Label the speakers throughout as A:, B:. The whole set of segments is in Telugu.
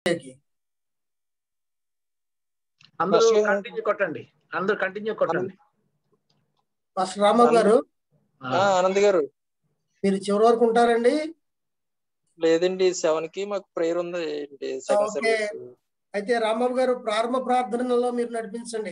A: అందరూ కంటిన్యూ కొట్టండి. అందరూ కంటిన్యూ కొట్టండి.
B: పాస్టర్ రాంబాబు గారు,
C: ఆనంద్ గారు,
B: మీరు చివరి వరకు ఉంటారండి?
C: లేదండి, 7 కి మాకు ప్రేయర్ ఉంది.
B: ఓకే, అయితే రాంబాబు గారు ప్రారంభ ప్రార్థనలో మీరు నడిపించండి.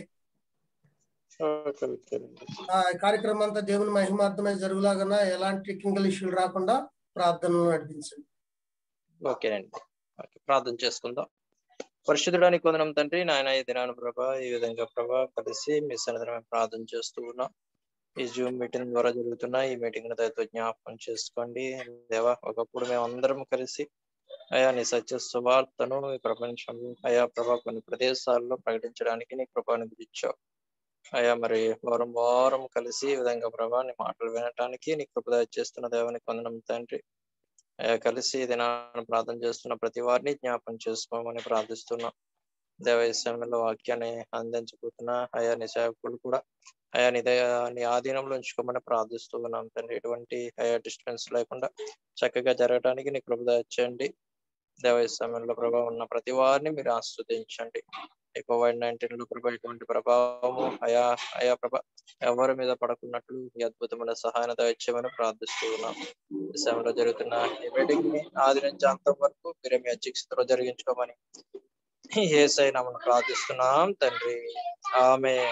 B: కార్యక్రమం అంతా దేవుని మహిమార్థమై జరుగులాగా ఎలాంటి టెక్నికల్ ఇష్యూలు రాకుండా ప్రార్థనలు నడిపించండి.
C: ఓకేనండి, ప్రార్థన చేసుకుందాం. పరిశుద్ధుడానికి వందనం తండ్రి. నాయన ఈ దినాన ప్రభా, ఈ విధంగా ప్రభా కలిసి మీ సన్నిధిని ప్రార్థన చేస్తూ ఉన్నాం. ఈ జూమ్ మీటింగ్ ద్వారా జరుగుతున్న ఈ మీటింగ్ దయతో జ్ఞాపకం చేసుకోండి దేవా. ఒకప్పుడు మేము అందరం కలిసి అయా నీ సత్య సువార్తను ఈ ప్రపంచంలో అయా ప్రభా కొన్ని ప్రదేశాల్లో ప్రకటించడానికి నీ కృపను ఇచ్చావు అయా. మరి వారం వారం కలిసి ఈ విధంగా ప్రభా నీ మాటలు వినటానికి నీ కృప చేస్తున్న దేవానికి వందనం తండ్రి. అయా కలిసి దినాన్ని ప్రార్థన చేస్తున్న ప్రతి వారిని జ్ఞాపకం చేసుకోమని ప్రార్థిస్తున్నాం దేవ. ఈ సమయంలో వాక్యాన్ని అందించబోతున్న అయా నీ సేవకులు కూడా అయా నీ ఆధీనంలో ఉంచుకోమని ప్రార్థిస్తూ ఉన్నాం తండ్రి. ఎటువంటి అయా డిస్టర్బెన్స్ లేకుండా చక్కగా జరగడానికి నీ కృప దయచేయండి దేవ. ఈ సమయంలో ప్రభావం ఉన్న ప్రతి వారిని మీరు ఆస్వాదించండి. ఈ COVID-19 ప్రభా ఎటువంటి ప్రభావము అయా ప్రభ ఎవరి మీద పడకున్నట్లు ఈ అద్భుతమైన సహాయం దయచేయమని ప్రార్థిస్తూ ఉన్నాం. ఈ సమయంలో జరుగుతున్న ఈ మీటింగ్ ని ఆది నుంచి అంతం వరకు మీరు మీ అధ్యక్షతలో జరిగించుకోమని యేసయ్య నామమున ప్రార్థిస్తున్నాం తండ్రి. ఆమేన్.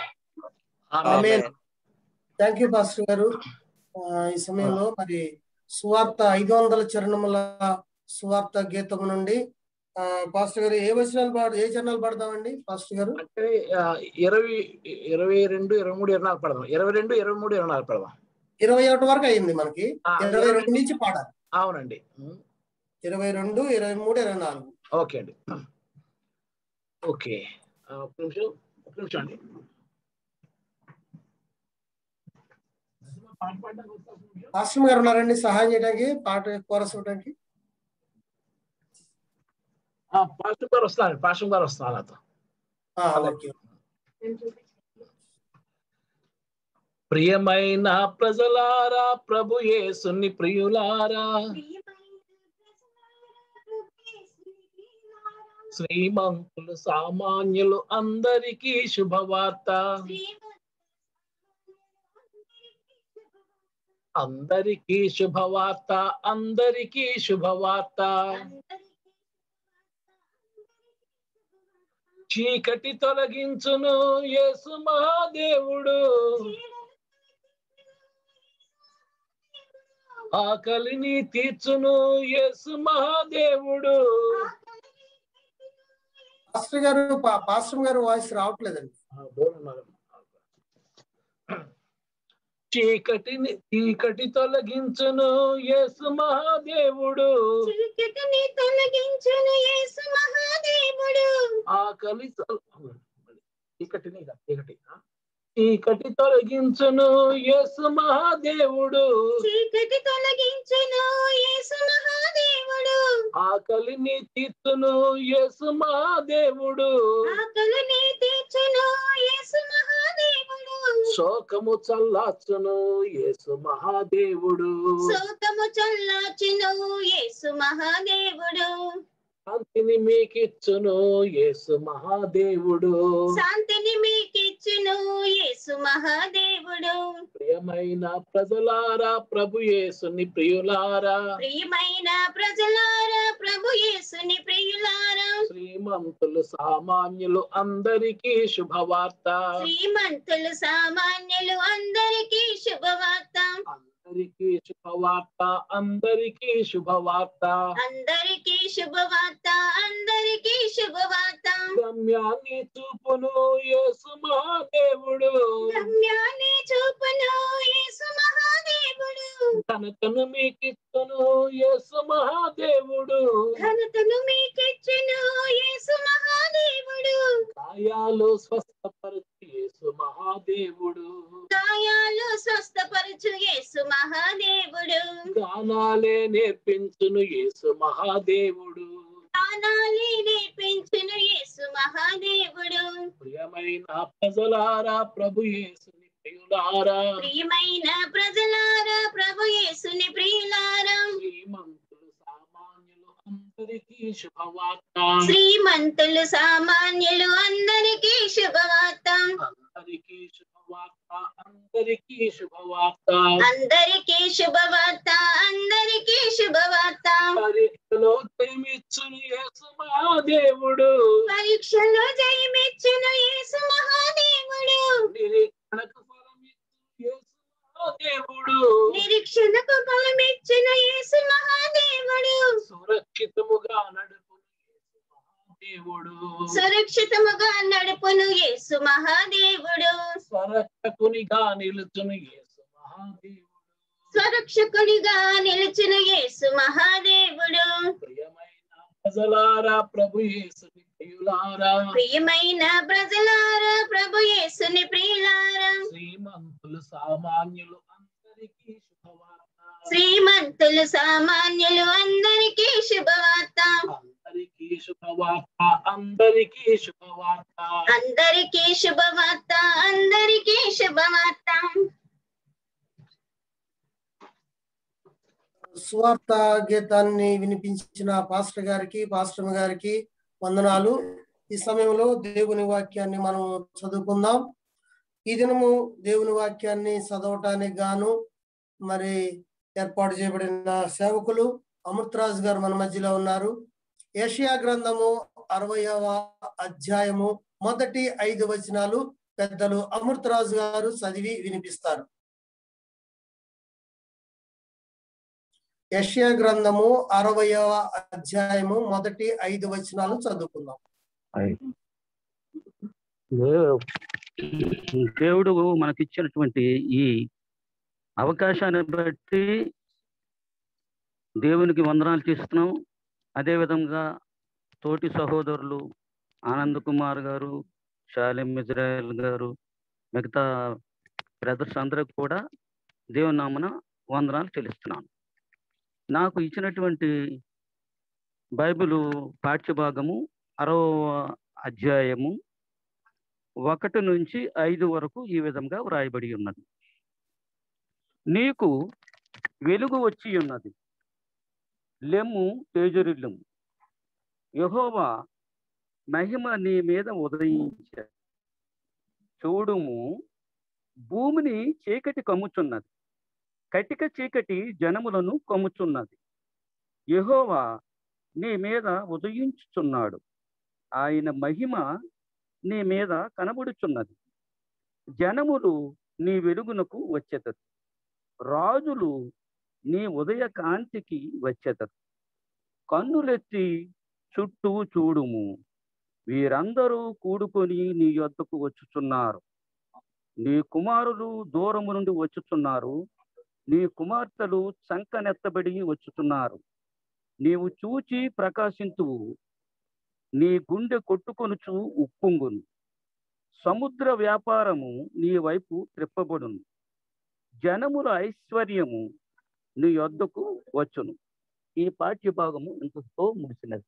B: థ్యాంక్ యూ పాస్టర్ గారు. ఈ సమయంలో మరి సువార్త 500 చరణముల సువార్త గీతము నుండి పాస్టర్ గారు ఏ చరణాలు పడదామండి పాస్టర్ గారు?
A: అంటే 20, 22, 23, 24 పడదాం. 22, 23, 24 పడదాం.
B: 21 వరకు అయింది మనకి. 22 నుంచి పాడాలి.
A: అవునండి.
B: 22, 23, 24.
A: ఓకే అండి. ఓకే, ఒక నిమిషం అండి.
B: పాస్టర్ గారు ఉన్నారండి సహాయం చేయడానికి, పాట కోరస్ ఇవ్వడానికి?
A: పాస్టర్ గారు వస్తున్నారు నాతో. ప్రియమైన ప్రజలారా, ప్రభు యేసుని ప్రియులారా, శ్రీమంతులు సామాన్యులు అందరికీ శుభవార్త. అందరికీ శుభవార్త, అందరికీ శుభవార్త. చీకటి తొలగించును యేసు మహాదేవుడు, ఆకలిని తీర్చును యేసు మహాదేవుడు.
B: పాస్టర్ గారు వాయిస్ రావట్లేదండి.
A: చీకటి తొలగించును యేసు మహాదేవుడు,
D: చీకటిని తొలగించును యేసు మహాదేవుడు.
A: ఆకలి చీకటి తొలగించును యేసు మహాదేవుడు,
D: చీకటి తొలగించును యేసు మహాదేవుడు.
A: ఆకలిని తీర్చును యేసు మహాదేవుడు,
D: ఆకలిని తీర్చును యేసు మహాదేవుడు.
A: శోకము చల్లార్చును యేసు మహాదేవుడు,
D: శోకము చల్లార్చును యేసు మహాదేవుడు.
A: శాంతిని మీకిచ్చును యేసు మహాదేవుడు,
D: శాంతిని మీకిచ్చును యేసు మహాదేవుడు.
A: ప్రియమైన ప్రజలారా, ప్రభు యేసుని ప్రియులారా,
D: ప్రియమైన ప్రజలారా, ప్రభు యేసుని ప్రియులారా,
A: శ్రీమంతులు సామాన్యులు అందరికీ శుభవార్త.
D: శ్రీమంతులు సామాన్యులు అందరికీ శుభవార్త.
A: అందరికీ శుభవార్త, అందరికీ శుభవార్త,
D: అందరికీ శుభవార్త, అందరికీ శుభవార్త.
A: గమ్యాన్ని చూపును యేసు మహాదేవుడు,
D: గమ్యాన్ని చూపును యేసు మహాదేవుడు.
A: ఘనతను మీకిచ్చును యేసు మహాదేవుడు,
D: ఘనతను మీకిచ్చును యేసు మహాదేవుడు.
A: గాయాలు స్వస్థపరచు యేసు మహాదేవుడు,
D: గాయాలు స్వస్థపరచు యేసు మహాదేవుడు.
A: గానాలే నేర్పించును యేసు మహాదేవుడు,
D: గానాలే నేర్పించును యేసు మహాదేవుడు.
A: ప్రియమైన ప్రజలారా, ప్రభు యేసుని ప్రియులారా,
D: ప్రియమైన ప్రజలారా, ప్రభు యేసుని ప్రియులారా,
A: శ్రీమంతులు సామాన్యులు అందరికీ శుభవార్త.
D: శ్రీమంతులు సామాన్యులు అందరికీ శుభవార్త.
A: అందరికీ శుభవార్త. అందరికీ శుభవార్త.
D: అందరికీ శుభవార్త. అందరికీ శుభవార్త.
A: పరీక్షలో జయమిచ్చును యేసు మహాదేవుడు.
D: పరీక్షలో జయమిచ్చును యేసు మహాదేవుడు.
A: నిరీక్షణకు ఫలమిచ్చు యేసు మహాదేవుడు.
D: నిరీక్షణకు ఫలమిచ్చిన యేసు మహాదేవుడు.
A: సురక్షితముగా నడుపును యేసు మహాదేవుడు.
D: సురక్షితముగా నడుపును యేసు మహాదేవుడు.
A: స్వరక్షకునిగా నిలుచును యేసు మహాదేవుడు.
D: స్వరక్షకునిగా నిలుచును యేసు మహాదేవుడు.
A: ప్రియమైన ప్రజలారా ప్రభు యేసుని ప్రియులారా.
D: ప్రియమైన ప్రజలారా ప్రభు యేసుని ప్రియులారా.
A: శ్రీమంతులు సామాన్యులు అందరికీ శుభవార్త.
D: శ్రీమంతులు సామాన్యులు అందరికీ శుభవార్త.
A: అందరికీ శుభవార్త. అందరికీ శుభవార్త.
D: అందరికీ శుభవార్త. అందరికీ శుభవార్త.
B: సువార్త గీతాన్ని వినిపించిన పాస్టర్ గారికి పాస్టర్ గారికి వందనాలు. ఈ సమయంలో దేవుని వాక్యాన్ని మనం చదువుకుందాం. ఈ దినము దేవుని వాక్యాన్ని చదవటానికి గాను మరి ఏర్పాటు చేయబడిన సేవకులు అమృతరాజు గారు మన మధ్యలో ఉన్నారు. యెషయా గ్రంథము 60వ అధ్యాయము మొదటి 5 వచనాలు పెద్దలు అమృతరాజు గారు చదివి వినిపిస్తారు. యెషయా గ్రంథము 60వ అధ్యాయము మొదటి 5 వచనాలు చదువుకుందాం.
E: దేవుడు మనకిచ్చినటువంటి ఈ అవకాశాన్ని బట్టి దేవునికి వందనాలు చేస్తున్నాం. అదేవిధంగా తోటి సహోదరులు ఆనంద్ కుమార్ గారు, షాలిం ఇజ్రాయెల్ గారు, మిగతా బ్రదర్స్ అందరికి కూడా దేవుని నామన వందనాలు చెల్లిస్తున్నాను. నాకు ఇచ్చినటువంటి బైబిలు పాఠ్యభాగము 60వ అధ్యాయము 1 నుంచి 5 వరకు ఈ విధంగా వ్రాయబడి ఉన్నది. నీకు వెలుగు వచ్చి ఉన్నది, లెమ్ము తేజరిల్లుము, యెహోవా మహిమ నీ మీద ఉదయించాడు. చూడుము, భూమిని చీకటి కమ్ముచున్నది, కటిక చీకటి జనములను కమ్ముచున్నది. యెహోవా నీ మీద ఉదయించుచున్నాడు, ఆయన మహిమ నీ మీద కనబడుచున్నది. జనములు నీ వెలుగునకు వచ్చేతరు, రాజులు నీ ఉదయ కాంతికి వచ్చేతరు. కన్నులెత్తి చుట్టూ చూడుము, వీరందరూ కూడుకొని నీ యొద్దకు వచ్చుచున్నారు. నీ కుమారులు దూరము నుండి వచ్చుచున్నారు, నీ కుమార్తెలు చంకనెత్తబడి వచ్చుతున్నారు. నీవు చూచి ప్రకాశింతువు, నీ గుండె కొట్టుకొనుచు ఉప్పొంగును. సముద్ర వ్యాపారము నీ వైపు త్రిప్పబడును, జనముల ఐశ్వర్యము నీ యొద్దకు వచ్చును. ఈ పాఠ్యభాగము ఇంతతో ముగిసినది.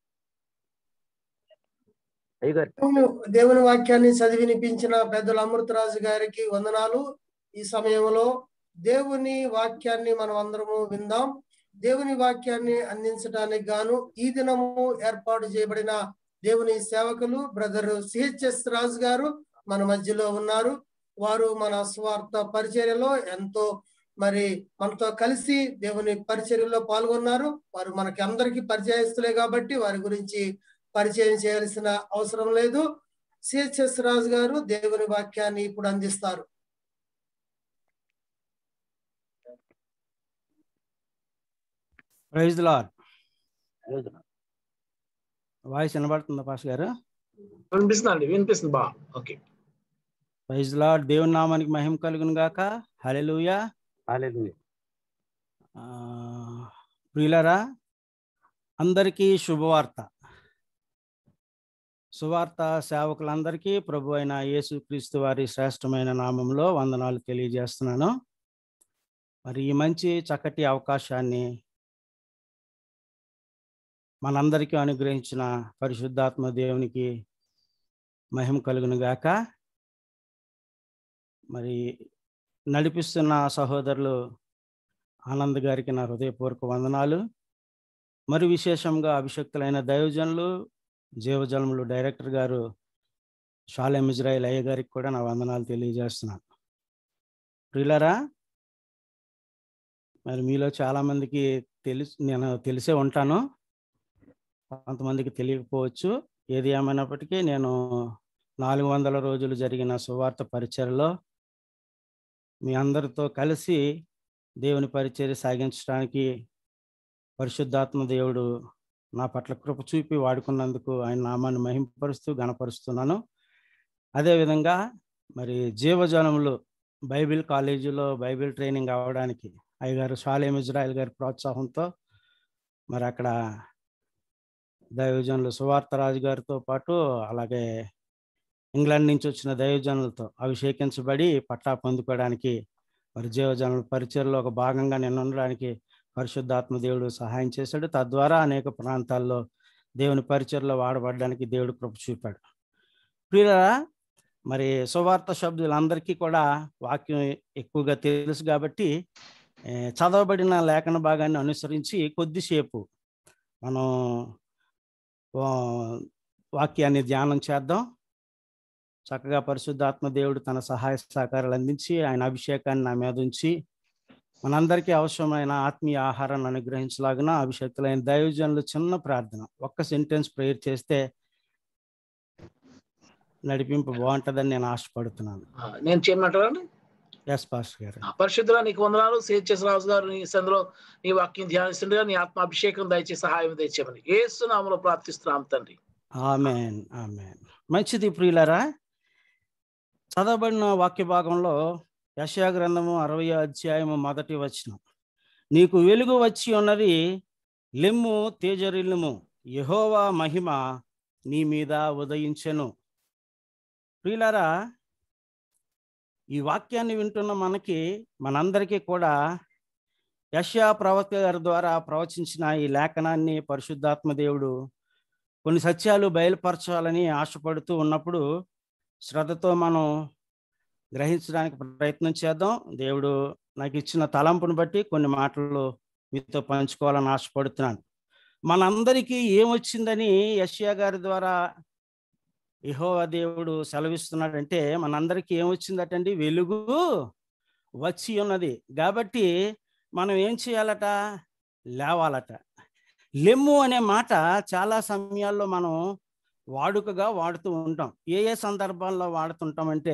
E: అయ్యగారు,
B: దేవుని వాక్యాన్ని చదివి వినిపించిన పెద్దలు అమృతరాజు గారికి వందనాలు. ఈ సమయంలో దేవుని వాక్యాన్ని మనం అందరము విందాం. దేవుని వాక్యాన్ని అందించడానికి గాను ఈ దినము ఏర్పాటు చేయబడిన దేవుని సేవకులు బ్రదర్ సిహెచ్ఎస్ రాజు గారు మన మధ్యలో ఉన్నారు. వారు మన స్వార్థ పరిచర్యలో ఎంతో మరి మనతో కలిసి దేవుని పరిచర్యలో పాల్గొన్నారు. వారు మనకి అందరికీ పరిచయస్తులే కాబట్టి వారి గురించి పరిచయం చేయాల్సిన అవసరం లేదు. సిహెచ్ఎస్ రాజు గారు దేవుని వాక్యాన్ని ఇప్పుడు అందిస్తారు.
F: Praise the Lord. వాయిస్ వినబడుతుందా పాస్టర్ గారు?
A: వినిపిస్తుందండి, వినిపిస్తుంది బా. Okay,
F: praise the Lord. దేవుని నామానికి మహిమ కలుగును గాక. హల్లెలూయా.
E: హల్లెలూయా.
F: ప్రియులారా, అందరికీ శుభవార్త. సువార్త సేవకులందరికీ ప్రభు అయిన యేసుక్రీస్తు వారి శ్రేష్టమైన నామంలో వందనాలు తెలియజేస్తున్నాను. మరి ఈ మంచి చక్కటి అవకాశాన్ని మనందరికీ అనుగ్రహించిన పరిశుద్ధాత్మ దేవునికి మహిమ కలుగును గాక. మరి నడిపిస్తున్న సహోదరులు ఆనంద్ గారికి నా హృదయపూర్వక వందనాలు. మరి విశేషంగా అభిషక్తులైన దైవజనులు జీవజలములు డైరెక్టర్ గారు షాలేం ఇజ్రాయిల్ అయ్య గారికి కూడా నా వందనాలు తెలియజేస్తున్నాను. ప్రియులారా, మరి మీలో చాలా మందికి నేను తెలిసే ఉంటాను, కొంతమందికి తెలియకపోవచ్చు. ఏది ఏమైనప్పటికీ నేను 400 రోజులు జరిగిన సువార్త పరిచర్యలో మీ అందరితో కలిసి దేవుని పరిచర్య సాగించడానికి పరిశుద్ధాత్మ దేవుడు నా పట్ల కృప చూపి వాడుకున్నందుకు ఆయన నామాన్ని మహింపరుస్తూ గణపరుస్తున్నాను. అదేవిధంగా మరి జీవజనములు బైబిల్ కాలేజీలో బైబిల్ ట్రైనింగ్ అవ్వడానికి అయ్యగారు షాలేం ఇజ్రాయిల్ గారి ప్రోత్సాహంతో మరి అక్కడ దైవజనులు సువార్తరాజు గారితో పాటు అలాగే ఇంగ్లాండ్ నుంచి వచ్చిన దైవజనులతో అభిషేకించబడి పట్టా పొందుకోవడానికి మరి జీవజనుల పరిచర్లో ఒక భాగంగా నేను ఉండడానికి పరిశుద్ధాత్మ దేవుడు సహాయం చేశాడు. తద్వారా అనేక ప్రాంతాల్లో దేవుని పరిచర్లో వాడబడడానికి దేవుడు కృప చూపాడు. ప్రియులారా, మరి సువార్త శబ్దులందరికీ కూడా వాక్యం ఎక్కువగా తెలుసు కాబట్టి చదవబడిన లేఖన భాగాన్ని అనుసరించి కొద్దిసేపు మనం వాక్యాన్ని ధ్యానం చేద్దాం. చక్కగా పరిశుద్ధాత్మ దేవుడు తన సహాయ సహకారాలు అందించి ఆయన అభిషేకాన్ని నా మీద ఉంచి మనందరికీ అవసరమైన ఆత్మీయ ఆహారాన్ని అనుగ్రహించలాగిన అభిషేకులైన దైవజనులు చిన్న ప్రార్థన, ఒక్క సెంటెన్స్ ప్రేయర్ చేస్తే నడిపింపు బాగుంటుందని నేను ఆశపడుతున్నాను.
A: నేను చేయమంటారా?
F: ఎస్ పాస్టర్ గారు.
A: పరిశుద్ధుల నీకు వందనాలు. రాజు గారు నీ సందులో నీ వాక్యం ధ్యానిస్తుండగా నీ ఆత్మ అభిషేకం దయచేసి సహాయం దయచేయమని యేసు నామములో ప్రార్థిస్తున్నాం తండ్రి.
F: ఆమేన్, ఆమేన్. మంచిది ప్రియులారా, చదవబడిన వాక్య భాగంలో యెషయా గ్రంథము 60వ అధ్యాయము 1వ వచనం, నీకు వెలుగు వచ్చి ఉన్నది, లెమ్ము తేజరిల్లుము, యెహోవా మహిమ నీ మీద ఉదయించెను. ప్రియులారా, ఈ వాక్యాన్ని వింటున్న మనందరికీ కూడా యెషయా ప్రవక్త గారి ద్వారా ప్రవచించిన ఈ లేఖనాన్ని పరిశుద్ధాత్మ దేవుడు కొన్ని సత్యాలు బయలుపరచాలని ఆశపడుతూ ఉన్నప్పుడు శ్రద్ధతో మనం గ్రహించడానికి ప్రయత్నం చేద్దాం. దేవుడు నాకు ఇచ్చిన తలంపును బట్టి కొన్ని మాటలు మీతో పంచుకోవాలని ఆశపడుతున్నాను. మనందరికీ ఏమొచ్చిందని యెషయా గారి ద్వారా యెహోవా దేవుడు సెలవిస్తున్నాడంటే మనందరికీ ఏమొచ్చిందటండి? వెలుగు వచ్చి ఉన్నది. కాబట్టి మనం ఏం చేయాలట? లేవాలట. లెమ్ము అనే మాట చాలా సమయాల్లో మనం వాడుకగా వాడుతూ ఉంటాం. ఏ సందర్భాల్లో వాడుతుంటామంటే,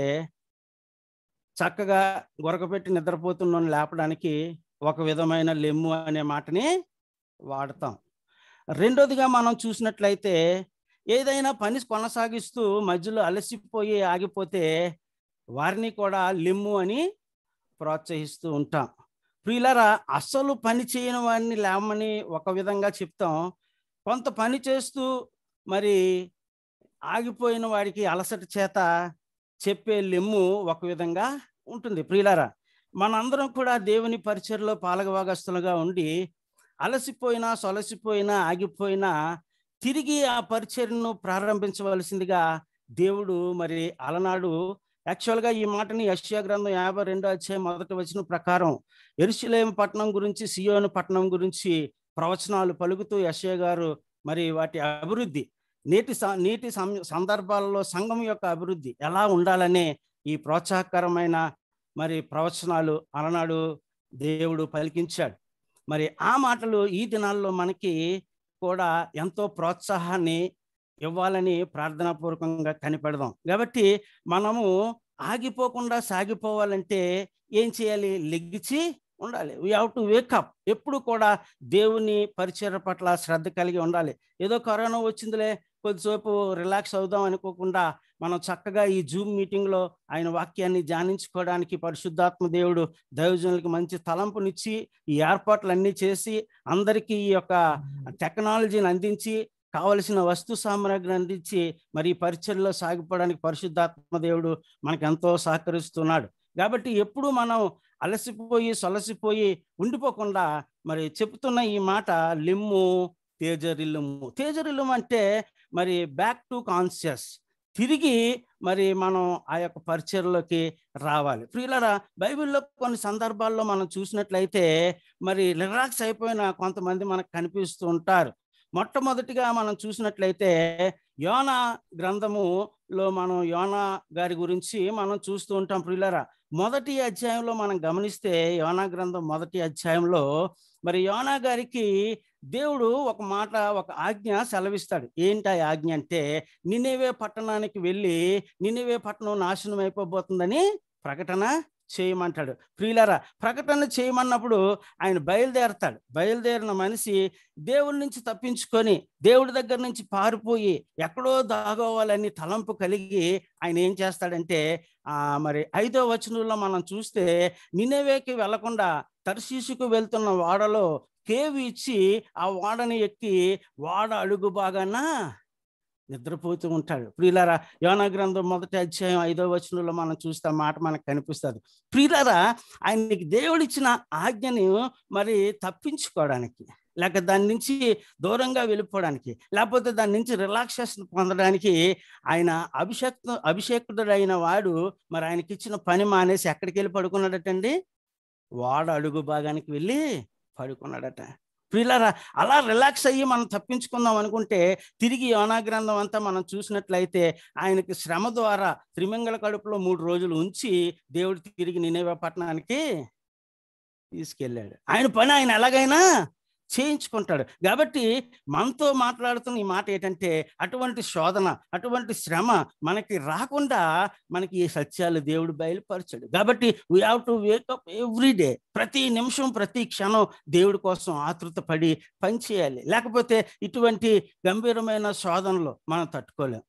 F: చక్కగా గొరకపెట్టి నిద్రపోతున్న లేపడానికి ఒక విధమైన లెమ్ము అనే మాటని వాడతాం. రెండోదిగా మనం చూసినట్లయితే, ఏదైనా పని కొనసాగిస్తూ మధ్యలో అలసిపోయి ఆగిపోతే వారిని కూడా లెమ్ము అని ప్రోత్సహిస్తూ ఉంటాం. ప్రియులారా, అసలు పని చేయని వాడిని లేమని ఒక విధంగా చెప్తాం. కొంత పని చేస్తూ మరి ఆగిపోయిన వాడికి అలసట చేత చెప్పే లెమ్ము ఒక విధంగా ఉంటుంది. ప్రియులారా, మనందరం కూడా దేవుని పరిచర్యలో పాలకభాగస్తులుగా ఉండి అలసిపోయినా సొలసిపోయినా ఆగిపోయినా తిరిగి ఆ పరిచర్యను ప్రారంభించవలసిందిగా దేవుడు మరి అలనాడు యాక్చువల్గా ఈ మాటని యెషయా గ్రంథం 52వ అధ్యాయం 1వ వచనం ప్రకారం యెరూషలేము పట్టణం గురించి, సియోను పట్టణం గురించి ప్రవచనాలు పలుకుతూ యెషయా గారు మరి వాటి అభివృద్ధి, నేటి సందర్భాలలో సంఘం యొక్క అభివృద్ధి ఎలా ఉండాలనే ఈ ప్రోత్సాహకరమైన మరి ప్రవచనాలు అలనాడు దేవుడు పలికించాడు. మరి ఆ మాటలు ఈ దినాల్లో మనకి కూడా ఎంతో ప్రోత్సాహాన్ని ఇవ్వాలని ప్రార్థనాపూర్వకంగా కనిపెడదాం. కాబట్టి మనము ఆగిపోకుండా సాగిపోవాలంటే ఏం చేయాలి? లెగిచి ఉండాలి. We have to wake up. ఎప్పుడు కూడా దేవుని పరిచర్య పట్ల శ్రద్ధ కలిగి ఉండాలి. ఏదో కరోనా వచ్చిందిలే కొద్దిసేపు రిలాక్స్ అవుదాం అనుకోకుండా మనం చక్కగా ఈ జూమ్ మీటింగ్లో ఆయన వాక్యాన్ని ధ్యానించుకోవడానికి పరిశుద్ధాత్మ దేవుడు దైవజనులకు మంచి తలంపునిచ్చి ఈ ఏర్పాట్లన్నీ చేసి అందరికీ ఈ యొక్క టెక్నాలజీని అందించి కావలసిన వస్తు సామగ్రిని అందించి మరి పరిచర్యలో సాగిపోవడానికి పరిశుద్ధాత్మ దేవుడు మనకు ఎంతో సహకరిస్తున్నాడు. కాబట్టి ఎప్పుడు మనం అలసిపోయి సొలసిపోయి ఉండిపోకుండా మరి చెప్తున్న ఈ మాట లిమ్ము తేజరిల్లుము. తేజరిల్లుము అంటే మరి బ్యాక్ టు కాన్షియస్, తిరిగి మరి మనం ఆ యొక్క పరిచర్లోకి రావాలి. ప్రియులారా, బైబిల్లో కొన్ని సందర్భాల్లో మనం చూసినట్లయితే మరి రిలాక్స్ అయిపోయిన కొంతమంది మనకు కనిపిస్తూ ఉంటారు. మొట్టమొదటిగా మనం చూసినట్లయితే యోనా గ్రంథములో మనం యోనా గారి గురించి మనం చూస్తూ ఉంటాం. ప్రియులారా, మొదటి అధ్యాయంలో మనం గమనిస్తే యోనా గ్రంథం మొదటి అధ్యాయంలో మరి యోనా గారికి దేవుడు ఒక మాట, ఒక ఆజ్ఞ సెలవిస్తాడు. ఏంటి ఆ ఆజ్ఞ అంటే, నినెవే పట్టణానికి వెళ్ళి నినెవే పట్టణం నాశనం అయిపోబోతుందని ప్రకటన చేయమంటాడు. ప్రియులారా, ప్రకటన చేయమన్నప్పుడు ఆయన బయలుదేరతాడు. బయలుదేరిన మనిషి దేవుడి నుంచి తప్పించుకొని దేవుడి దగ్గర నుంచి పారిపోయి ఎక్కడో దాగోవాలని తలంపు కలిగి ఆయన ఏం చేస్తాడంటే మరి 5వ వచనంలో మనం చూస్తే నినెవేకి వెళ్లకుండా తర్షీషుకు వెళ్తున్న వాడలో కేవి ఇచ్చి ఆ వాడని ఎక్కి వాడ అడుగు బాగాన నిద్రపోతూ ఉంటాడు. ప్రియులారా, యోనా గ్రంథం మొదటి అధ్యాయం 5వ వచనంలో మనం చూస్తే మాట మనకు కనిపిస్తుంది. ప్రియులారా, ఆయనకి దేవుడిచ్చిన ఆజ్ఞని మరి తప్పించుకోవడానికి, లేక దాని నుంచి దూరంగా వెళ్ళిపోవడానికి, లేకపోతే దాని నుంచి రిలాక్సేషన్ పొందడానికి ఆయన అభిషేకుడైన వాడు మరి ఆయనకి ఇచ్చిన పని మానేసి ఎక్కడికి వెళ్ళి పడుకున్నాడటండి? వాడ అడుగు భాగానికి వెళ్ళి పడుకున్నాడట. ప్రియులారా, అలా రిలాక్స్ అయ్యి మనం తప్పించుకుందాం అనుకుంటే తిరిగి యోనా గ్రంథం అంతా మనం చూసినట్లయితే ఆయనకి శ్రమ ద్వారా త్రిమింగళ కడుపులో 3 రోజులు ఉంచి దేవుడు తిరిగి నినెవే పట్టణానికి తీసుకెళ్ళాడు. ఆయన పని ఆయన ఎలాగైనా చేయించుకుంటాడు. కాబట్టి మనతో మాట్లాడుతున్న ఈ మాట ఏంటంటే, అటువంటి శోధన, అటువంటి శ్రమ మనకి రాకుండా మనకి ఈ సత్యాలు దేవుడు బయలుపరచాడు. కాబట్టి we have to wake up every day. ప్రతి నిమిషం, ప్రతి క్షణం దేవుడి కోసం ఆతృత పడి పనిచేయాలి. లేకపోతే ఇటువంటి గంభీరమైన శోధనలు మనం తట్టుకోలేం.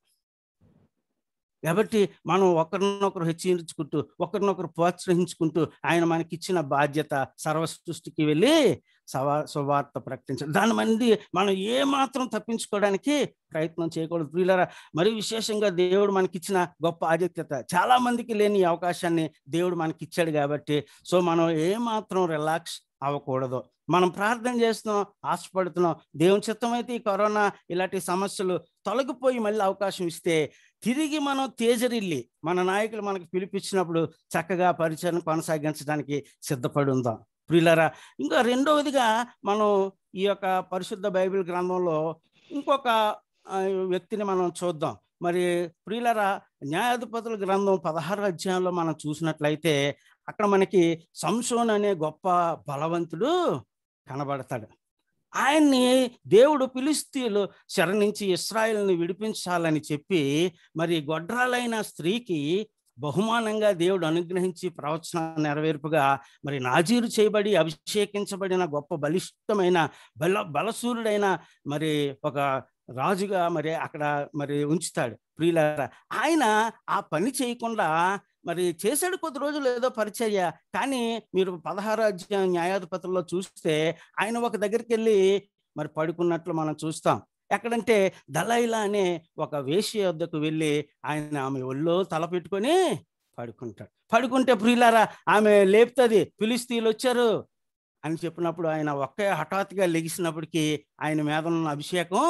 F: కాబట్టి మనం ఒకరినొకరు హెచ్చరించుకుంటూ, ఒకరినొకరు ప్రోత్సహించుకుంటూ ఆయన మనకిచ్చిన బాధ్యత సర్వ సృష్టికి వెళ్ళి సువార్త ప్రకటించాలి. దాని మంది మనం ఏమాత్రం తప్పించుకోవడానికి ప్రయత్నం చేయకూడదు. ప్రియులారా, మరి విశేషంగా దేవుడు మనకిచ్చిన గొప్ప ఆధిక్యత, చాలా మందికి లేని అవకాశాన్ని దేవుడు మనకిచ్చాడు. కాబట్టి మనం ఏమాత్రం రిలాక్స్ అవ్వకూడదు. మనం ప్రార్థన చేస్తున్నాం, ఆశపడుతున్నాం. దేవుని చిత్తం అయితే ఈ కరోనా ఇలాంటి సమస్యలు తొలగిపోయి మళ్ళీ అవకాశం ఇస్తే తిరిగి మనం తేజరిల్లి మన నాయకులు మనకు పిలిపించినప్పుడు చక్కగా పరిచయం కొనసాగించడానికి సిద్ధపడి ఉందాం. ప్రియులారా, ఇంకా రెండవదిగా మనం ఈ యొక్క పరిశుద్ధ బైబిల్ గ్రంథంలో ఇంకొక వ్యక్తిని మనం చూద్దాం. మరి ప్రియులారా, న్యాయాధిపతుల గ్రంథం 16వ అధ్యాయంలో మనం చూసినట్లయితే అక్కడ మనకి సంసోను అనే గొప్ప బలవంతుడు కనబడతాడు. ఆయన్ని దేవుడు ఫిలిష్తీయులు చెర నుంచి ఇశ్రాయేలుని విడిపించాలని చెప్పి మరి గొడ్రాలైన స్త్రీకి బహుమానంగా దేవుడు అనుగ్రహించి ప్రవచన నెరవేర్పుగా మరి నాజీరు చేయబడి అభిషేకించబడిన గొప్ప బలిష్టమైన బలసూరుడైన మరి ఒక రాజుగా మరి అక్కడ మరి ఉంచుతాడు. ప్రియులారా, ఆయన ఆ పని చేయకుండా మరి చేశాడు కొద్ది రోజులు ఏదో పరిచర్య. కానీ మీరు 16వ అధ్యాయం న్యాయాధిపతుల్లో చూస్తే ఆయన ఒక దగ్గరికి వెళ్ళి మరి పడుకున్నట్లు మనం చూస్తాం. ఎక్కడంటే దలైలా అనే ఒక వేశ్య వద్దకు వెళ్ళి ఆయన ఆమె ఒళ్ళో తల పెట్టుకొని పడుకుంటాడు. పడుకుంటే ప్రియులారా, ఆమె లేపుతుంది, ఫిలిష్తీయులు వచ్చారు అని చెప్పినప్పుడు ఆయన ఒకే హఠాత్తుగా లెగిసినప్పటికీ ఆయన మీద ఉన్న అభిషేకం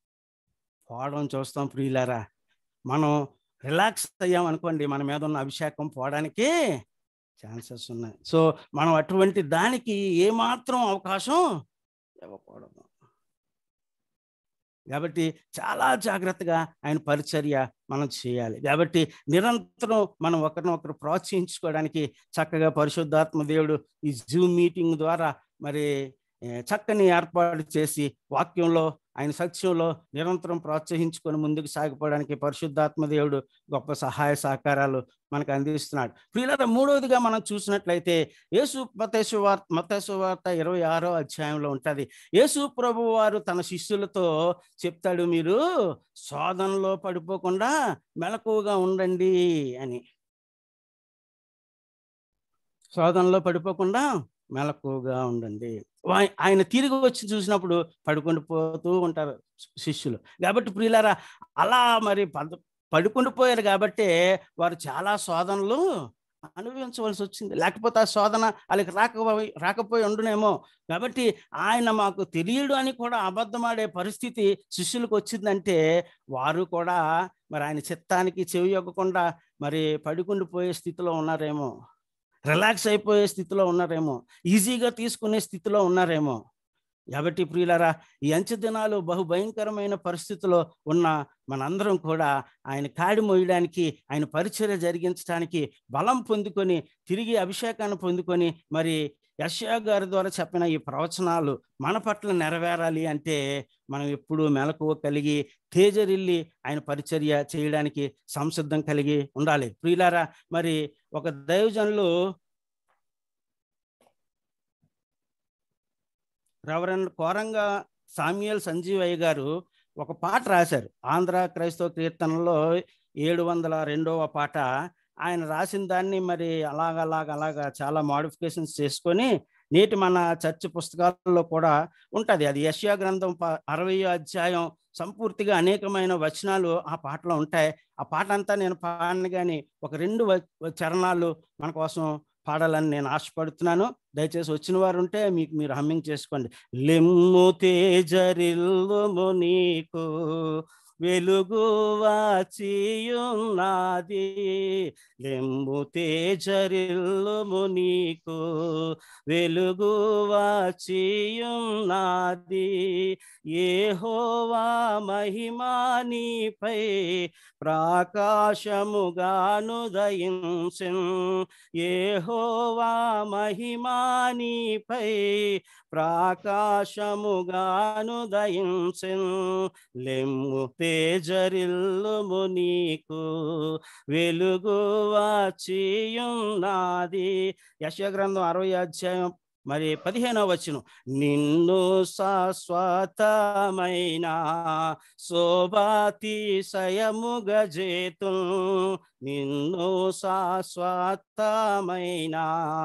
F: పోవడం చూస్తాం. ప్రియులారా, మనం రిలాక్స్ అయ్యాం అనుకోండి, మన మీద ఉన్న అభిషేకం పోవడానికి ఛాన్సెస్ ఉన్నాయి. మనం అటువంటి దానికి ఏమాత్రం అవకాశం ఇవ్వకూడదు. కాబట్టి చాలా జాగ్రత్తగా ఆయన పరిచర్య మనం చేయాలి. కాబట్టి నిరంతరం మనం ఒకరినొకరు ప్రోత్సహించుకోవడానికి చక్కగా పరిశుద్ధాత్మ దేవుడు ఈ జూమ్ మీటింగ్ ద్వారా మరి చక్కని ఏర్పాటు చేసి వాక్యంలో ఆయన సత్యంలో నిరంతరం ప్రోత్సహించుకొని ముందుకు సాగిపోవడానికి పరిశుద్ధాత్మ దేవుడు గొప్ప సహాయ సహకారాలు మనకు అందిస్తున్నాడు. ప్రియులారా, మూడవదిగా మనం చూసినట్లయితే మత్తయి సువార్త 26వ అధ్యాయంలో ఉంటుంది. యేసు ప్రభు వారు తన శిష్యులతో చెప్తాడు, మీరు శోధనలో పడిపోకుండా మెలకువగా ఉండండి అని. శోధనలో పడిపోకుండా మెలకువగా ఉండండి. ఆయన తిరిగి వచ్చి చూసినప్పుడు పడుకొని పోతూ ఉంటారు శిష్యులు. కాబట్టి ప్రియులారా, అలా మరి పడుకొని పోయారు కాబట్టి వారు చాలా శోధనలు అనుభవించవలసి వచ్చింది. లేకపోతే ఆ శోధన వాళ్ళకి రాకపోయి ఉండునేమో. కాబట్టి ఆయన మాకు తెలియడు అని కూడా అబద్ధమాడే పరిస్థితి శిష్యులకు వచ్చిందంటే వారు కూడా మరి ఆయన చిత్తానికి చెవియొగ్గకుండా మరి పడుకుండిపోయే స్థితిలో ఉన్నారేమో, రిలాక్స్ అయిపోయే స్థితిలో ఉన్నారేమో, ఈజీగా తీసుకునే స్థితిలో ఉన్నారేమో. కాబట్టి ప్రియులారా, ఈ అంచె దినాలు బహుభయంకరమైన పరిస్థితిలో ఉన్న మనందరం కూడా ఆయన కాడి మోయడానికి, ఆయన పరిచర్య జరిగించడానికి బలం పొందుకొని, తిరిగి అభిషేకాన్ని పొందుకొని, మరి యెషయా గారి ద్వారా చెప్పిన ఈ ప్రవచనాలు మన పట్ల నెరవేరాలి అంటే మనం ఎప్పుడూ మెలకువ కలిగి తేజరిల్లి ఆయన పరిచర్య చేయడానికి సంసిద్ధం కలిగి ఉండాలి. ప్రియులారా, మరి ఒక దైవజనులు రెవరెండ్ కోరంగా సామ్యుయల్ సంజీవయ్య గారు ఒక పాట రాశారు. ఆంధ్ర క్రైస్తవ కీర్తనలో 702వ పాట. ఆయన రాసిన దాన్ని మరి అలాగా చాలా మోడిఫికేషన్స్ చేసుకొని నేటి మన చర్చ్ పుస్తకాల్లో కూడా ఉంటుంది. అది యెషయా గ్రంథం 60వ అధ్యాయం సంపూర్తిగా అనేకమైన వచనాలు ఆ పాటలో ఉంటాయి. ఆ పాట అంతా నేను పాడను, కానీ ఒక 2 చరణాలు మన కోసం పాడాలని నేను ఆశపడుతున్నాను. దయచేసి వచ్చిన వారు ఉంటే మీరు హమ్మింగ్ చేసుకోండి. లెమ్ము తేజరిల్లుము నీకు వెలుగు వాచియున్నది, లెమ్ము తేజరిల్లుము నీకు వెలుగు వాచియున్నది, యెహోవా మహిమా నీపై ప్రకాశముగాను దయించెను, యెహోవా మహిమా నీపై ప్రకాశముగాను దయించెను, లెమ్ము తేజరిల్లుము నీకు వెలుగు వాచియున్నది. యెషయా గ్రంథం 60వ అధ్యాయం మరి 15వ వచనం, నిన్ను శాశ్వతమైన శోభాతిశయముగా చేతును, నిన్ను శాశ్వతమైన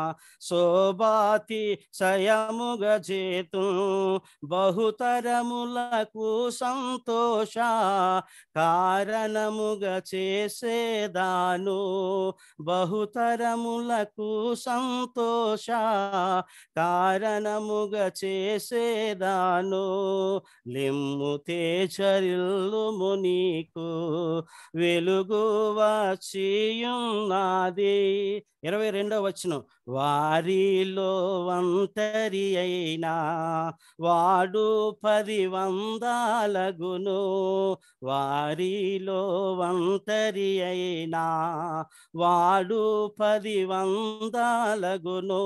F: శోభాతిశయముగా చేతును, బహుతరములకు సంతోష కారణముగా చేసేదాను, బహుతరములకు సంతోష కారణముగా చేసేదాను, లెమ్ము తేజరిల్లుము నీకు వెలుగు వాచియున్నది. 22వ వచనం, వారిలో ఒంటరి అయినా వాడు 10 వందలగును, వారిలో ఒంటరి అయినా వాడు 10 వందలగును,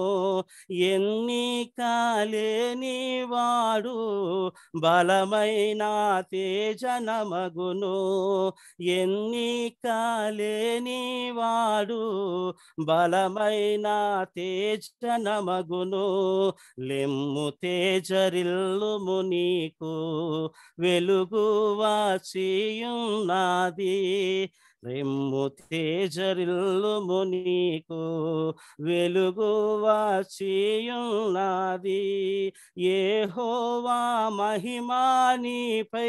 F: ఎన్నికలేని వాడు బలమైన తేజనమగును, ఎన్నికలేని వాడు బలమైన తేజనమగును, లెమ్ము తేజరిల్లుము నీకు వెలుగు వాచియున్నది, లెమ్ము తేజరిల్లుము నీకు వెలుగు వాచియున్నది, యెహోవా మహిమా నీపై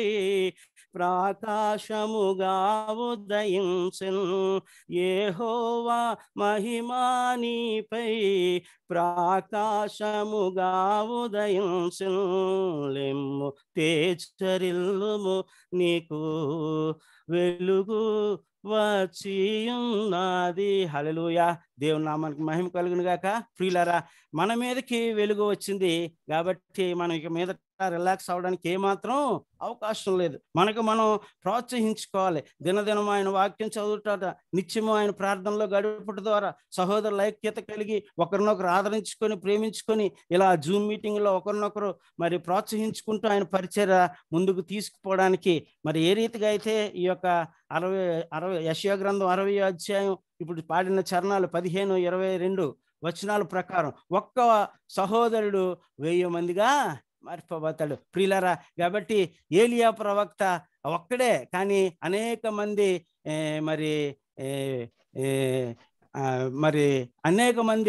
F: ప్రకాశముగా ఉదయించెను, యెహోవా మహిమా నీపై ప్రకాశముగా ఉదయించెను, లెమ్ము తేజరిల్లుము నీకు వెలుగు వాచియున్నది. హల్లెలూయా. దేవుని నామానికి మహిమ కలుగును గాక. ప్రియులారా, మన మీదకి వెలుగు వచ్చింది కాబట్టి మనం ఇక మీద రిలాక్స్ అవడానికి ఏమాత్రం అవకాశం లేదు. మనకు మనం ప్రోత్సహించుకోవాలి. దినదినం ఆయన వాక్యం చదువుట, నిత్యము ఆయన ప్రార్థనలో గడుపుట ద్వారా సహోదరుల ఐక్యత కలిగి ఒకరినొకరు ఆదరించుకొని ప్రేమించుకొని ఇలా జూమ్ మీటింగ్లో ఒకరినొకరు మరి ప్రోత్సహించుకుంటూ ఆయన పరిచర్య ముందుకు తీసుకుపోవడానికి మరి ఏ రీతిగా అయితే ఈ యొక్క 60 యెషయా గ్రంథం 60వ అధ్యాయం ఇప్పుడు పాడిన చరణాలు 15, 22 వచనాల ప్రకారం ఒక్క సహోదరుడు 1000 మందిగా మారిపోతాడు. ప్రియులారా, కాబట్టి ఏలియా ప్రవక్త ఒక్కడే, కానీ అనేక మంది మరి అనేక మంది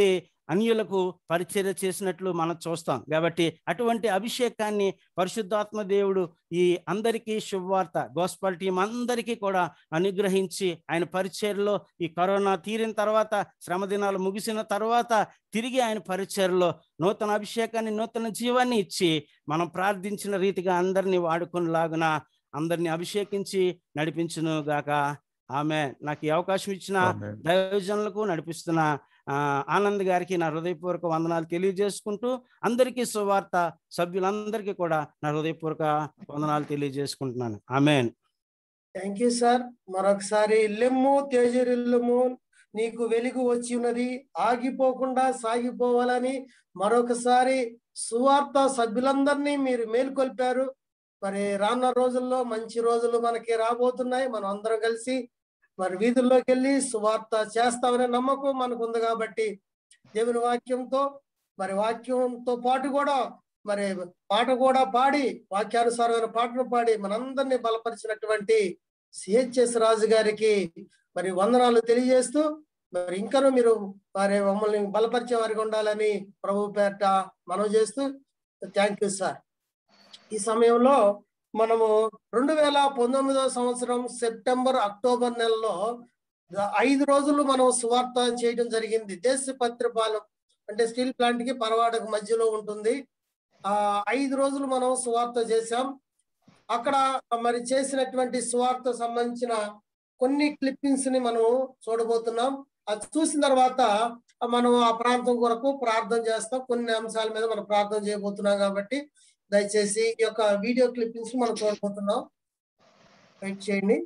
F: అన్యులకు పరిచర్య చేసినట్లు మనం చూస్తాం. కాబట్టి అటువంటి అభిషేకాన్ని పరిశుద్ధాత్మ దేవుడు ఈ అందరికీ శుభవార్త గోస్పల్ టీం అందరికీ కూడా అనుగ్రహించి ఆయన పరిచర్యలో ఈ కరోనా తీరిన తర్వాత, శ్రమ దినాలు ముగిసిన తర్వాత తిరిగి ఆయన పరిచర్యలో నూతన అభిషేకాన్ని, నూతన జీవాన్ని ఇచ్చి మనం ప్రార్థించిన రీతిగా అందరినీ వాడుకునేలాగున అందరినీ అభిషేకించి నడిపించును గాక. ఆమె నాకు ఈ అవకాశం ఇచ్చిన దైవజనులకు, నడిపిస్తున్న ఆనంద్ గారికి నా హృదయపూర్వక వందనాలు తెలియజేసుకుంటూ, అందరికీ సువార్త సభ్యులందరికీ కూడా నా హృదయపూర్వక వందనాలు తెలియజేసుకుంటున్నాను. ఆమెన్.
B: Thank you sir. మరొకసారి లెమ్ము తేజరిల్లుము, నీకు వెలుగు వచ్చి ఉన్నది, ఆగిపోకుండా సాగిపోవాలని మరొకసారి సువార్త సభ్యులందరినీ మీరు మేల్కొల్పారు. మరి రానున్న రోజుల్లో మంచి రోజులు మనకి రాబోతున్నాయి. మనం అందరం కలిసి మరి వీధుల్లోకి వెళ్ళి సువార్త చేస్తామనే నమ్మకం మనకు ఉంది. కాబట్టి దేవుని వాక్యంతో మరి వాక్యంతో పాటు కూడా మరి పాట కూడా పాడి, వాక్యానుసారమైన పాటను పాడి మనందరినీ బలపరిచినటువంటి సిహెచ్ఎస్ రాజు గారికి మరి వందనాలు తెలియజేస్తూ, మరి ఇంకనూ మీరు మరి మమ్మల్ని బలపరిచే వారికి ఉండాలని ప్రభు పేట మనం చేస్తూ థ్యాంక్ యూ సార్. ఈ సమయంలో మనము 2019 సంవత్సరం సెప్టెంబర్, అక్టోబర్ నెలలో 5 రోజులు మనం సువార్త చేయడం జరిగింది. దేశపత్రిపాలెం అంటే స్టీల్ ప్లాంట్ కి పరవాడకు మధ్యలో ఉంటుంది. 5 రోజులు మనం సువార్త చేశాం. అక్కడ మరి చేసినటువంటి సువార్త సంబంధించిన కొన్ని క్లిప్పింగ్స్ ని మనం చూడబోతున్నాం. అది చూసిన తర్వాత మనం ఆ ప్రాంతం కొరకు ప్రార్థన చేస్తాం. కొన్ని అంశాల మీద మనం ప్రార్థన చేయబోతున్నాం. కాబట్టి దయచేసి ఈ యొక్క వీడియో క్లిప్పింగ్స్ మనం చూడబోతున్నాం. వెయిట్ చేయండి.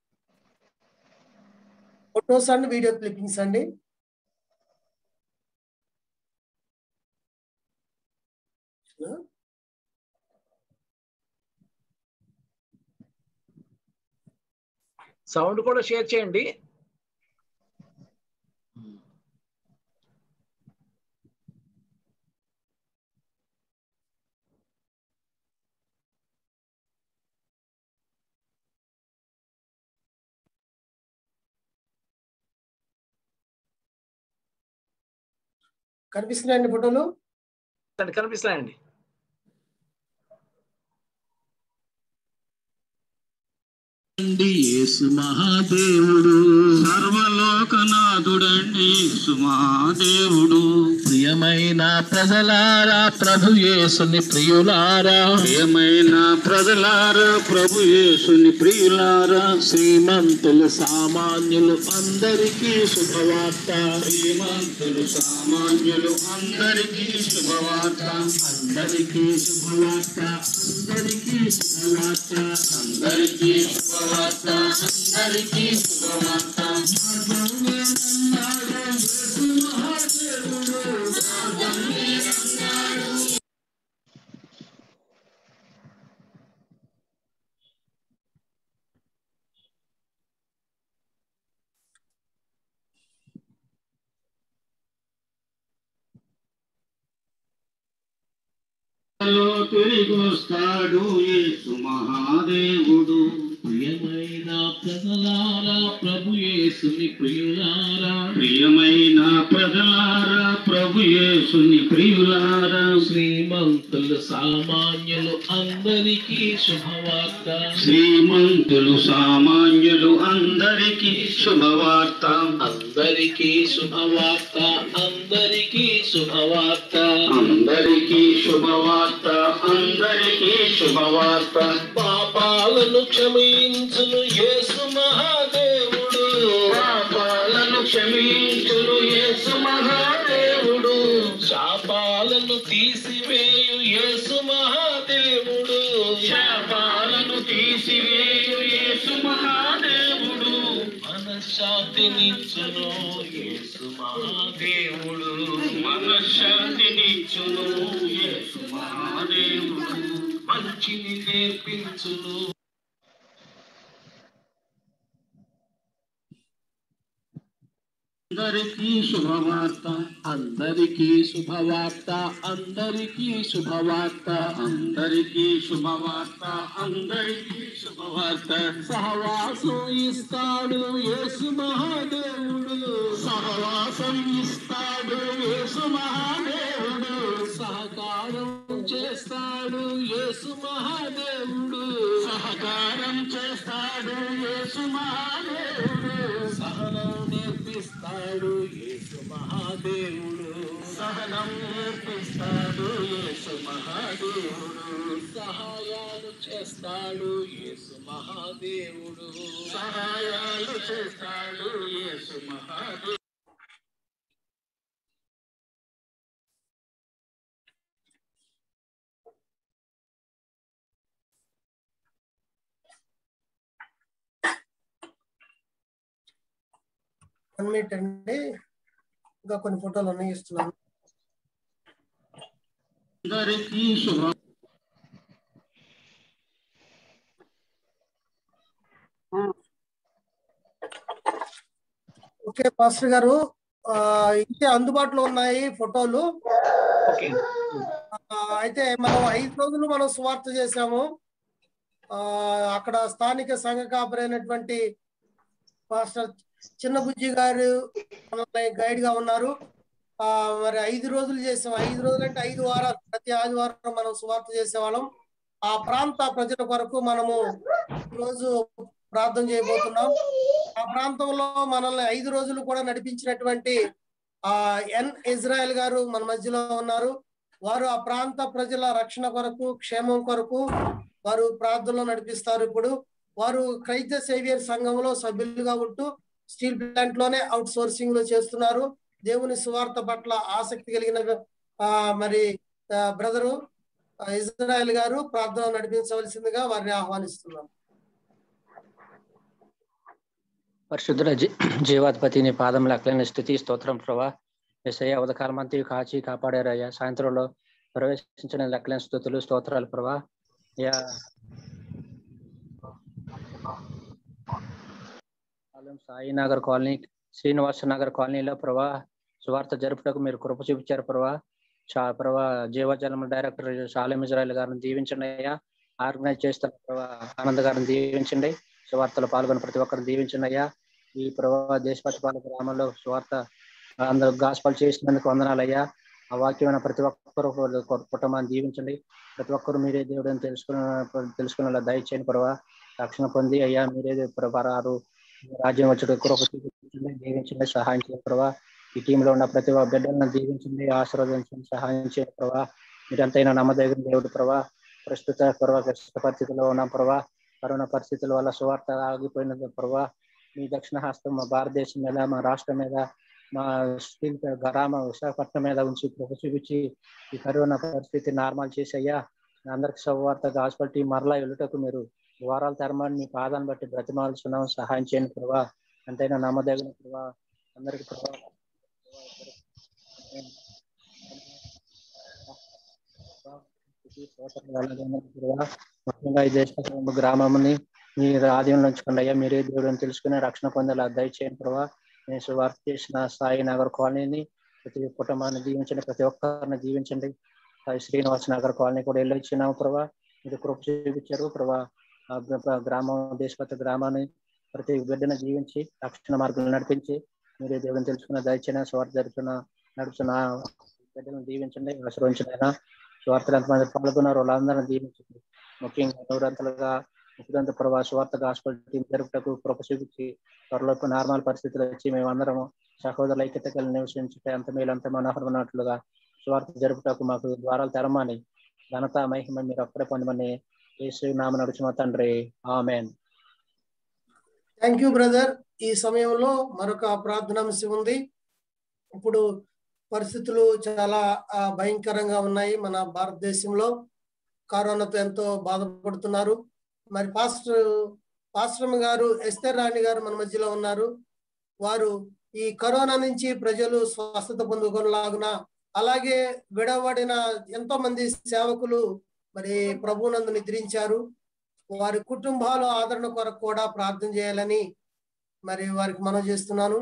B: ఫొటోస్ అండ్ వీడియో క్లిప్పింగ్స్ అండి.
A: సౌండ్ కూడా షేర్ చేయండి.
B: కనిపిస్తున్నాయండి ఫోటోలు?
A: కనిపిస్తాయండి.
G: యేసు మహాదేవుడు, సర్వలోకనాథుడండి యేసు మహాదేవుడు. ప్రియమైన ప్రజలారా, ప్రభు యేసుని ప్రియులారా, ప్రియమైన ప్రజలారా, ప్రభు యేసుని ప్రియులారా, శ్రీమంతులు సామాన్యులు అందరికీ శుభవార్త, శ్రీమంతులు సామాన్యులు అందరికీ శుభవార్త, అందరికీ శుభవార్త, అందరికీ శుభవార్త, అందరికీ శుభవార్త, అందరికీ శుభవార్త. తిరిగొస్తాడు యేసు మహాదేవుడు. ప్రియమైన ప్రజలారా, ప్రభు యేసుని ప్రియులారా, ప్రియమైన ప్రజలారా, ప్రభు యేసుని ప్రియులారా, శ్రీమంతులు సామాన్యులు అందరికీ శుభవార్త, శ్రీమంతులు సామాన్యులు అందరికీ శుభవార్త, అందరికీ శుభవార్త, అందరికీ శుభవార్త, అందరికీ శుభవార్త, అందరికీ శుభవార్త. పాపాలను క్షమించును యేసు మహాదేవుడు, పాపాలను క్షమించును యేసు మహాదేవుడు, శాపాలను తీసివేయు యేసు మహాదేవుడు, శాపాలను తీసివేయు యేసు మహాదేవుడు, మనశ్శాంతినిచ్చును యేసు మహాదేవుడు, మనశ్శాంతినిచ్చును యేసు మహాదేవుడు, మంచిని నేర్పించును. అందరికీ శుభవార్త, అందరికీ శుభవార్త, అందరికీ శుభవార్త, అందరికీ శుభవార్త, అందరికీ శుభవార్త. సహవాసం ఇస్తాడు యేసు మహాదేవుడు, సహవాసం ఇస్తాడు యేసు మహాదేవుడు, సహకారం చేస్తాడు యేసు మహాదేవుడు, సహకారం చేస్తాడు యేసు మహాదేవుడు, సహనం నేర్పిస్తాడు యేసు మహాదేవుడు, సహనం నేర్పిస్తాడు యేసు మహాదేవుడు, సహాయాలు చేస్తాడు యేసు మహాదేవుడు, సహాయాలు చేస్తాడు యేసు మహాదేవుడు.
B: అన్మిట్ అండి, ఇంకా కొన్ని ఫోటోలు ఉన్నాయి ఇస్తున్నాను.
G: అందరికీ శుభ
B: ఓకే పాస్టర్ గారు, ఇంకే అందుబాటులో ఉన్నాయి ఫోటోలు.
A: ఓకే
B: అయితే మనం 5 రోజులు మనం సువార్త చేశాము. అక్కడ స్థానిక సంఘ కాపరైనటువంటి పాస్టర్ చిన్నబుజ్జి గారు మనల్ని గైడ్ గా ఉన్నారు. మరి 5 రోజులు చేసాం. 5 రోజులు అంటే 5 వారాలు, ప్రతి ఆదివారం మనం సువార్త చేసేవాళ్ళం. ఆ ప్రాంత ప్రజల కొరకు మనము ఈరోజు ప్రార్థన చేయబోతున్నాం. ఆ ప్రాంతంలో మనల్ని 5 రోజులు కూడా నడిపించినటువంటి ఎన్ ఇజ్రాయెల్ గారు మన మధ్యలో ఉన్నారు. వారు ఆ ప్రాంత ప్రజల రక్షణ కొరకు, క్షేమం కొరకు వారు ప్రార్థనలో నడిపిస్తారు. ఇప్పుడు వారు క్రైస్త సేవియర్ సంఘంలో సభ్యులుగా ఉంటూ స్టీల్ ప్లాంట్ లోనే అవుట్ సోర్సింగ్ లో చేస్తున్నారు. దేవుని సువార్త పట్ల ఆసక్తి కలిగిన మరి బ్రదరు ఇజ్రాయెల్ గారు ప్రార్థన నడిపించవలసిందిగా వారిని ఆహ్వానిస్తున్నాం.
C: పరిశుద్ధుల జీవాధిపతిని పాదముల అక్లైన స్థుతి స్తోత్రం ప్రభా. యేసయ్య ఉదకాలం అంతా కాచి కాపాడారయ్యా. సాయంత్రంలో ప్రవేశించిన లెక్కలేని స్థుతులు స్తోత్రాలు ప్రభా. సాయినగర్ కాలనీ, శ్రీనివాస నగర్ కాలనీలో ప్రభా సువార్త జరుపుటకు మీరు కృప చూపించారు ప్రభా. ప్రభా జీవజలం డైరెక్టర్ షాలేం ఇజ్రాయెల్ గారిని దీవించండి అయ్యా. ఆర్గనైజ్ చేస్తున్న ప్రభా ఆనంద్ గారిని దీవించండి. సువార్తలో పాల్గొన్న ప్రతి ఒక్కరిని దీవించండి అయ్యా. ఈ ప్రభా దేశపతిపాల గ్రామంలో సువార్త అందరూ గాస్పల్ చేసినందుకు వందనాలు అయ్యా. ఆ వాక్యమైన ప్రతి ఒక్కరు కుటుంబాన్ని దీవించండి. ప్రతి ఒక్కరు మీరే దేవుడు అని తెలుసుకునేలా దయచేయండి ప్రభా. రక్షణ పొంది అయ్యా మీరే ప్రభారారు రాజ్యం వచ్చి కృప చూపించండి, దీవించండి, సహాయం చేయండి ప్రభా. ఈ టీంలో ఉన్న ప్రతి ఒక్క బిడ్డలను దీవించండి, ఆశీర్వదించండి, సహాయం చేయండి ప్రభా. మీరంతైనా నమ్మదగిన దేవుడు ప్రభా. ప్రస్తుత పరిస్థితుల్లో ఉన్నాం ప్రభా. కరోనా పరిస్థితుల వల్ల సువార్త ఆగిపోయినది ప్రభా. మీ దక్షిణ హస్తం మా భారతదేశం మీద, మా రాష్ట్రం మీద, మా స్టీల్ గ్రామ విశాఖపట్నం మీద ఉంచి కృప చూపించి ఈ కరోనా పరిస్థితి నార్మల్ చేసి అయ్యా అందరికి సువార్త గాస్పల్ టీం మరలా వెళ్ళుటకు మీరు వారాల తరమాన్ని మీ పాదాన్ని బట్టి బ్రతిమాలుస్తున్నాం, సహాయం చేయండి ప్రభా. ఎంతైనా నమ్మదగిన ప్రభా. అందరికి ప్రభా ముఖ్యంగా ఈ దేశ గ్రామంని మీరు ఆదీనంలో ఉంచుకోండి అయ్యా. మీరే దేవుడు అని తెలుసుకుని రక్షణ పొందేలా దయచేయండి ప్రభా. నేను సువార్త చేసిన సాయి నగర్ కాలనీని ప్రతి కుటుంబాన్ని దీవించండి, ప్రతి ఒక్కరిని దీవించండి. శ్రీనివాస నగర్ కాలనీ కూడా వెళ్ళొచ్చినాము ప్రభా. మీరు కృప చూపించారు ప్రభా. గ్రామం దేశపతి గ్రామాన్ని ప్రతి బిడ్డను జీవించి రక్షణ మార్గంలో నడిపించి మీరే దేవుడిని తెలుసుకున్న దయచేన స్వార్థ నడుపుతున్న బిడ్డలను దీవించండి, ఆశీర్వదించండి. స్వార్థలు ఎంతమంది పాల్గొన్నారు వాళ్ళందరినీ దీవించండి. ముఖ్యంగా నూరంతలుగా ముఖ్యంగా ప్రభా స్వార్థ గాస్పల్ టీం జరుపుటకు కృప చూపించి త్వరలోపు నార్మల్ పరిస్థితులు వచ్చి మేమందరము సహోదరుల ఐక్యత కలిసి నివసించుటే అంత మేలు అంత మనోహరమైనట్లుగా స్వార్థ జరుపుటకు మాకు ద్వారాలు తెరమని ఘనత మహిమ మీరు అక్కడే పొందమని యేసు నామమున నడుచుమ తండ్రి, ఆమేన్.
B: Thank you brother. ఈ సమయంలో మరొక ప్రార్థనాంశం ఉంది. ఇప్పుడు పరిస్థితులు చాలా భయంకరంగా ఉన్నాయి. మన భారతదేశంలో కరోనాతో ఎంతో బాధపడుతున్నారు. మరి పాస్టర్ గారు ఎస్తర్ రాణి గారు మన మధ్యలో ఉన్నారు. వారు ఈ కరోనా నుంచి ప్రజలు స్వస్థత పొందుకునేలాగున, అలాగే విడవబడిన ఎంతో మంది సేవకులు మరి ప్రభువునందు నిద్రించారు. వారి కుటుంబాల ఆదరణ కొరకు కూడా ప్రార్థన చేయాలని మరి వారికి మనం చేస్తున్నాను.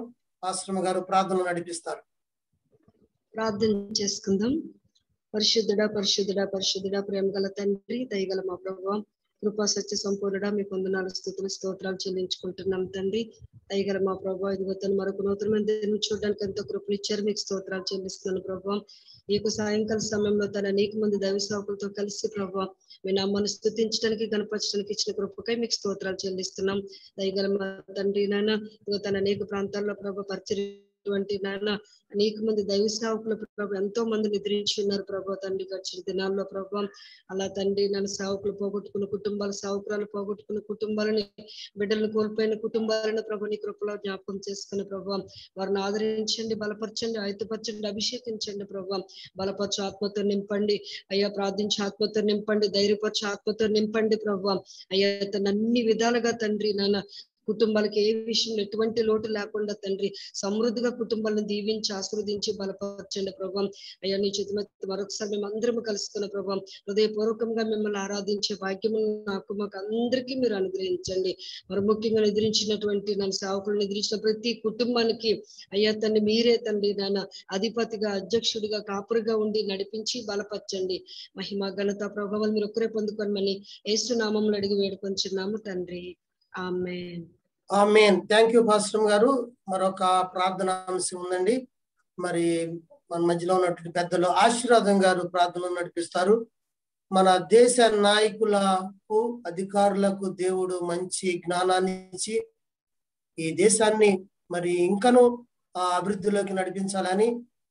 B: పాస్టర్ గారు ప్రార్థన నడిపిస్తారు.
H: ప్రార్థన చేసుకుందాం. పరిశుద్ధుడా పరిశుద్ధుడా పరిశుద్ధుడా ప్రేమ గల తండ్రి, దయగల మా ప్రభువా, కృపా సత్య సంపూర్ణుడా, మీ వందనాలు స్తుతులు స్తోత్రాలు చెల్లించుకుంటున్నాం తండ్రి. దయగల మా ప్రభువా, ఇదిగో తను మరొక నూతనమైన దినం చూడడానికి ఎంతో కృపనిచ్చారు, మీకు స్తోత్రాలు చెల్లిస్తున్నాను ప్రభువా. నీకు సాయంకాల సమయంలో తన అనేక మంది దైవ సేవకులతో కలిసి ప్రభువా మీ నామాన్ని స్తుతించడానికి గణపరచడానికి ఇచ్చిన కృపకై మీకు స్తోత్రాలు చెల్లిస్తున్నాం. దయగల మా తండ్రి నాయన, ఇదిగో తన అనేక ప్రాంతాల్లో ప్రభు పరిచయం నాయన అనేక మంది దైవ సేవకుల ప్రభు ఎంతో మంది నిద్రించి ఉన్నారు ప్రభు తండ్రి. గడిచిన దినాల్లో ప్రభు అలా తండ్రి నన్ను సేవకులు పోగొట్టుకున్న కుటుంబాలు, సేవకురాలు పోగొట్టుకున్న కుటుంబాలని, బిడ్డలను కోల్పోయిన కుటుంబాలను ప్రభు నీ కృపలో జ్ఞాపకం చేసుకున్న ప్రభు వారిని ఆదరించండి, బలపరచండి, ఆయుధపరచండి, అభిషేకించండి ప్రభు. బలపరచు ఆత్మతో నింపండి అయ్యా, ప్రార్థించి ఆత్మతో నింపండి, ధైర్యపరచు ఆత్మతో నింపండి ప్రభు. అయ్యా తన అన్ని విధాలుగా తండ్రి నాన్న కుటుంబాలకి ఏ విషయంలో ఎటువంటి లోటు లేకుండా తండ్రి సమృద్ధిగా కుటుంబాలను దీవించి ఆశీర్వదించి బలపరచండి ప్రభు. అయ్యా నీ చేతి మరొకసారి మేము అందరం కలుసుకున్న ప్రభు హృదయపూర్వకంగా మిమ్మల్ని ఆరాధించే భాగ్యము నాకు మాకు అందరికీ మీరు అనుగ్రహించండి. మరి ముఖ్యంగా ఎదిరించినటువంటి నన్ను సేవకులను ఎదిరించిన ప్రతి కుటుంబానికి అయ్యా తండ్రి మీరే తండ్రి నాన్న అధిపతిగా, అధ్యక్షుడిగా, కాపురిగా ఉండి నడిపించి బలపరచండి. మహిమ ఘనత ప్రభావాలు మీరు ఒక్కరే పొందుకోమని యేసు నామములో అడిగి వేడుకొంచున్నాము తండ్రి. Amen.
B: Amen. Thank you pastor గారు. మరొక ప్రార్థన అంశం ఉందండి. మరి మన మధ్యలో ఉన్నటువంటి పెద్దలు ఆశీర్వాదం గారు ప్రార్థన నడిపిస్తారు. మన దేశ నాయకులకు, అధికారులకు దేవుడు మంచి జ్ఞానాన్ని ఇచ్చి ఈ దేశాన్ని మరి ఇంకను అభివృద్ధిలోకి నడిపించాలని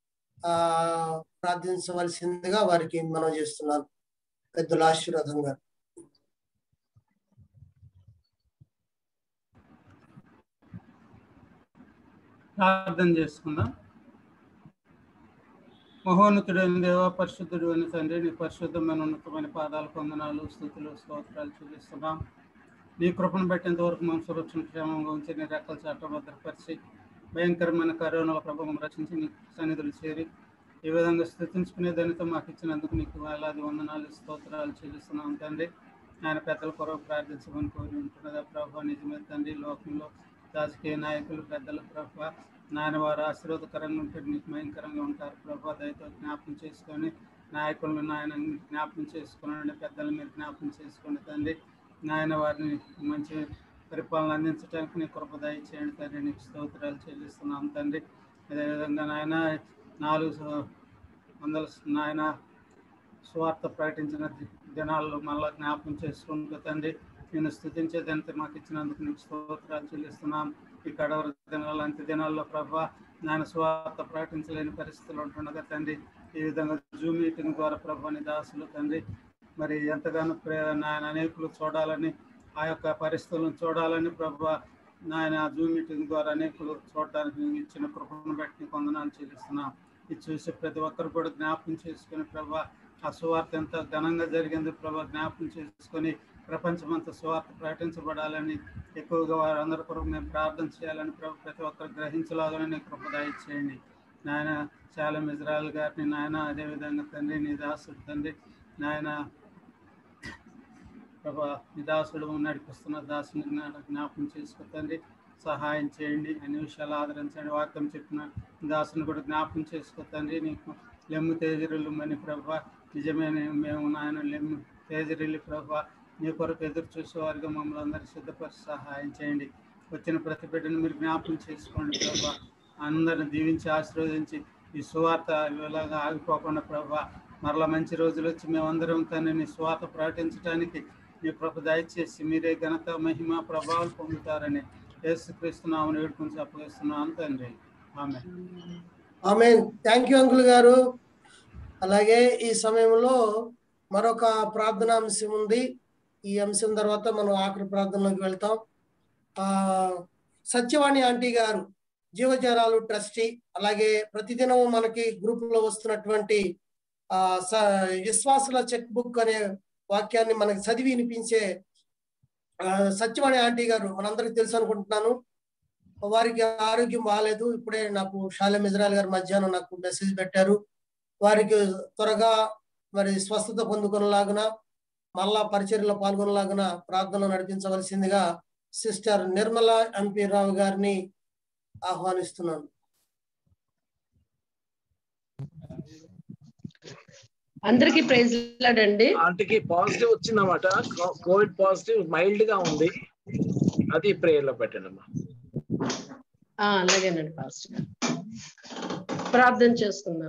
B: ప్రార్థించవలసిందిగా వారికి మనం చేస్తున్నాను. పెద్దలు ఆశీర్వాదం గారు.
I: ప్రార్థన చేసుకుందాం. మహోన్నతుడైన దేవ, పరిశుద్ధుడు అయిన తండ్రి, నీ పరిశుద్ధమైన ఉన్నతమైన పాదాలకు వందనాలు, స్తుతులు స్తోత్రాలు చెల్లిస్తున్నాం. నీ కృపను బట్టేంత వరకు మనం సురక్షణ క్షేమంగా ఉంచి నీ రెక్కల చాట భద్రపరిచి భయంకరమైన కరోనాల ప్రభావం రచించి నీ సన్నిధులు చేరి ఈ విధంగా స్థుతించుకునే దానితో మాకు ఇచ్చినందుకు నీకు వేలాది వందనాలు స్తోత్రాలు చెల్లిస్తున్నాం తండ్రి. ఆయన పెద్దల కొరకు ప్రార్థించమని కోరి ఉంటున్నదా ప్రభావ. నిజమే తండ్రి, లోకంలో రాజకీయ నాయకులు, పెద్దల ప్రభావ నాయన వారు ఆశీర్వాదకరంగా ఉంటే నీకు భయంకరంగా ఉంటారు ప్రభావ. దయతో జ్ఞాపకం చేసుకొని నాయకులను నాయన జ్ఞాపకం చేసుకోండి, పెద్దలు మీరు జ్ఞాపకం చేసుకోండి తండ్రి. నాయన వారిని మంచి పరిపాలన అందించడానికి నీ కృప దయచేయండి తండ్రి. నీకు స్తోత్రాలు చెల్లిస్తున్నాం తండ్రి. అదేవిధంగా నాయన 400 నాయన స్వార్థ ప్రకటించిన దినాల్లో మళ్ళా జ్ఞాపకం చేసుకుంటూ తండ్రి నేను స్థుతించేదంతా మాకు ఇచ్చినందుకు నీకు స్తోత్రాలు చెల్లిస్తున్నాం. ఈ కడవర దినాలు, అంత్య దినాల్లో ప్రభా నాయన స్వార్థ ప్రకటించలేని పరిస్థితులు ఉంటుండగా తండ్రి ఈ విధంగా జూమ్ మీటింగ్ ద్వారా ప్రభా నీ దాసులు తండ్రి మరి ఎంతగానో నాయన అనేకులు చూడాలని, ఆ యొక్క పరిస్థితులను చూడాలని ప్రభా నాయన జూమ్ మీటింగ్ ద్వారా అనేకులు చూడడానికి ఇచ్చిన కృపను బట్టి నీకు వందనాలు చెల్లిస్తున్నాం. ఇది చూసి ప్రతి ఒక్కరు కూడా జ్ఞాపకం చేసుకుని ప్రభా ఆ సువార్త ఎంత ఘనంగా జరిగింది ప్రభా జ్ఞాపకం చేసుకొని ప్రపంచమంతా సువార్త ప్రకటించబడాలని ఎక్కువగా వారందరి కొరకు మేము ప్రార్థన చేయాలని ప్రభు ప్రతి ఒక్కరు గ్రహించలాగానే నీ కృప దయచేయండి నాయన. శాలం ఇజ్రాయల్ గారిని నాయన, అదేవిధంగా తండ్రి నీ దాసుడు తండ్రి నాయన ప్రభా నీ దాసుడు నడిపిస్తున్న దాసుని జ్ఞాపకం చేసుకో తండ్రి, సహాయం చేయండి, అన్ని విషయాలు ఆదరించండి. వాక్యం చెప్పిన దాసుని కూడా జ్ఞాపకం చేసుకో తండ్రి. నీకు లెమ్ము తేజరిల్లు మని ప్రభా నిజమే మేము నాయన లెమ్ము తేజరిల్లు ప్రభా నీ కొరకు ఎదురు చూసేవారిగా మమ్మల్ని అందరూ సిద్ధపరిచి సహాయం చేయండి. వచ్చిన ప్రతి బిడ్డను మీరు జ్ఞాపకం చేసుకోండి ప్రభా. అందరిని దీవించి ఆశీర్వదించి ఈ సువార్త ఇలాగా ఆగిపోకుండా ప్రభా మరలా మంచి రోజులు వచ్చి మేమందరం తను నీ సువార్త ప్రకటించడానికి నీ కృప దయచేసి మీరే ఘనత, మహిమ, ప్రభావాలు పొందుతారని యేసుక్రీస్తు నామమున వేడుకొని అప్పగిస్తున్నాను తండ్రి. Amen.
B: Amen. Thank you uncle గారు. అలాగే ఈ సమయంలో మరొక ప్రార్థన అంశం ఉంది. ఈ అంశం తర్వాత మనం ఆఖరి ప్రార్థనలోకి వెళ్తాం. సత్యవాణి ఆంటీ గారు జీవజారాలు ట్రస్టీ, అలాగే ప్రతిదినం మనకి గ్రూప్ లో వస్తున్నటువంటి విశ్వాసుల చెక్ బుక్ అనే వాక్యాన్ని మనకి చదివి వినిపించే సత్యవాణి ఆంటీ గారు మనందరికి తెలుసు అనుకుంటున్నాను. వారికి ఆరోగ్యం బాగాలేదు. ఇప్పుడే నాకు షాలెం ఇజ్రాయల్ గారు మధ్యాహ్నం నాకు మెసేజ్ పెట్టారు. వారికి త్వరగా మరి స్వస్థత పొందుకునేలాగున మళ్ళా పరిచర్యలో పాల్గొనేలాగున ప్రార్థనలు నడిపించవలసిందిగా సిస్టర్ నిర్మల ఎంపీ రావు గారిని ఆహ్వానిస్తున్నాను.
J: అందరికి ప్రైజ్ లార్డ్ అండి.
A: ఆంటీకి పాజిటివ్ వచ్చిందన్నమాట, కోవిడ్ పాజిటివ్ మైల్డ్ గా ఉంది, అది ప్రేయర్ లో పెట్టండి అమ్మా.
J: అలాగేనండి పాస్టర్ గారు. ప్రార్థన చేసుకుందాం.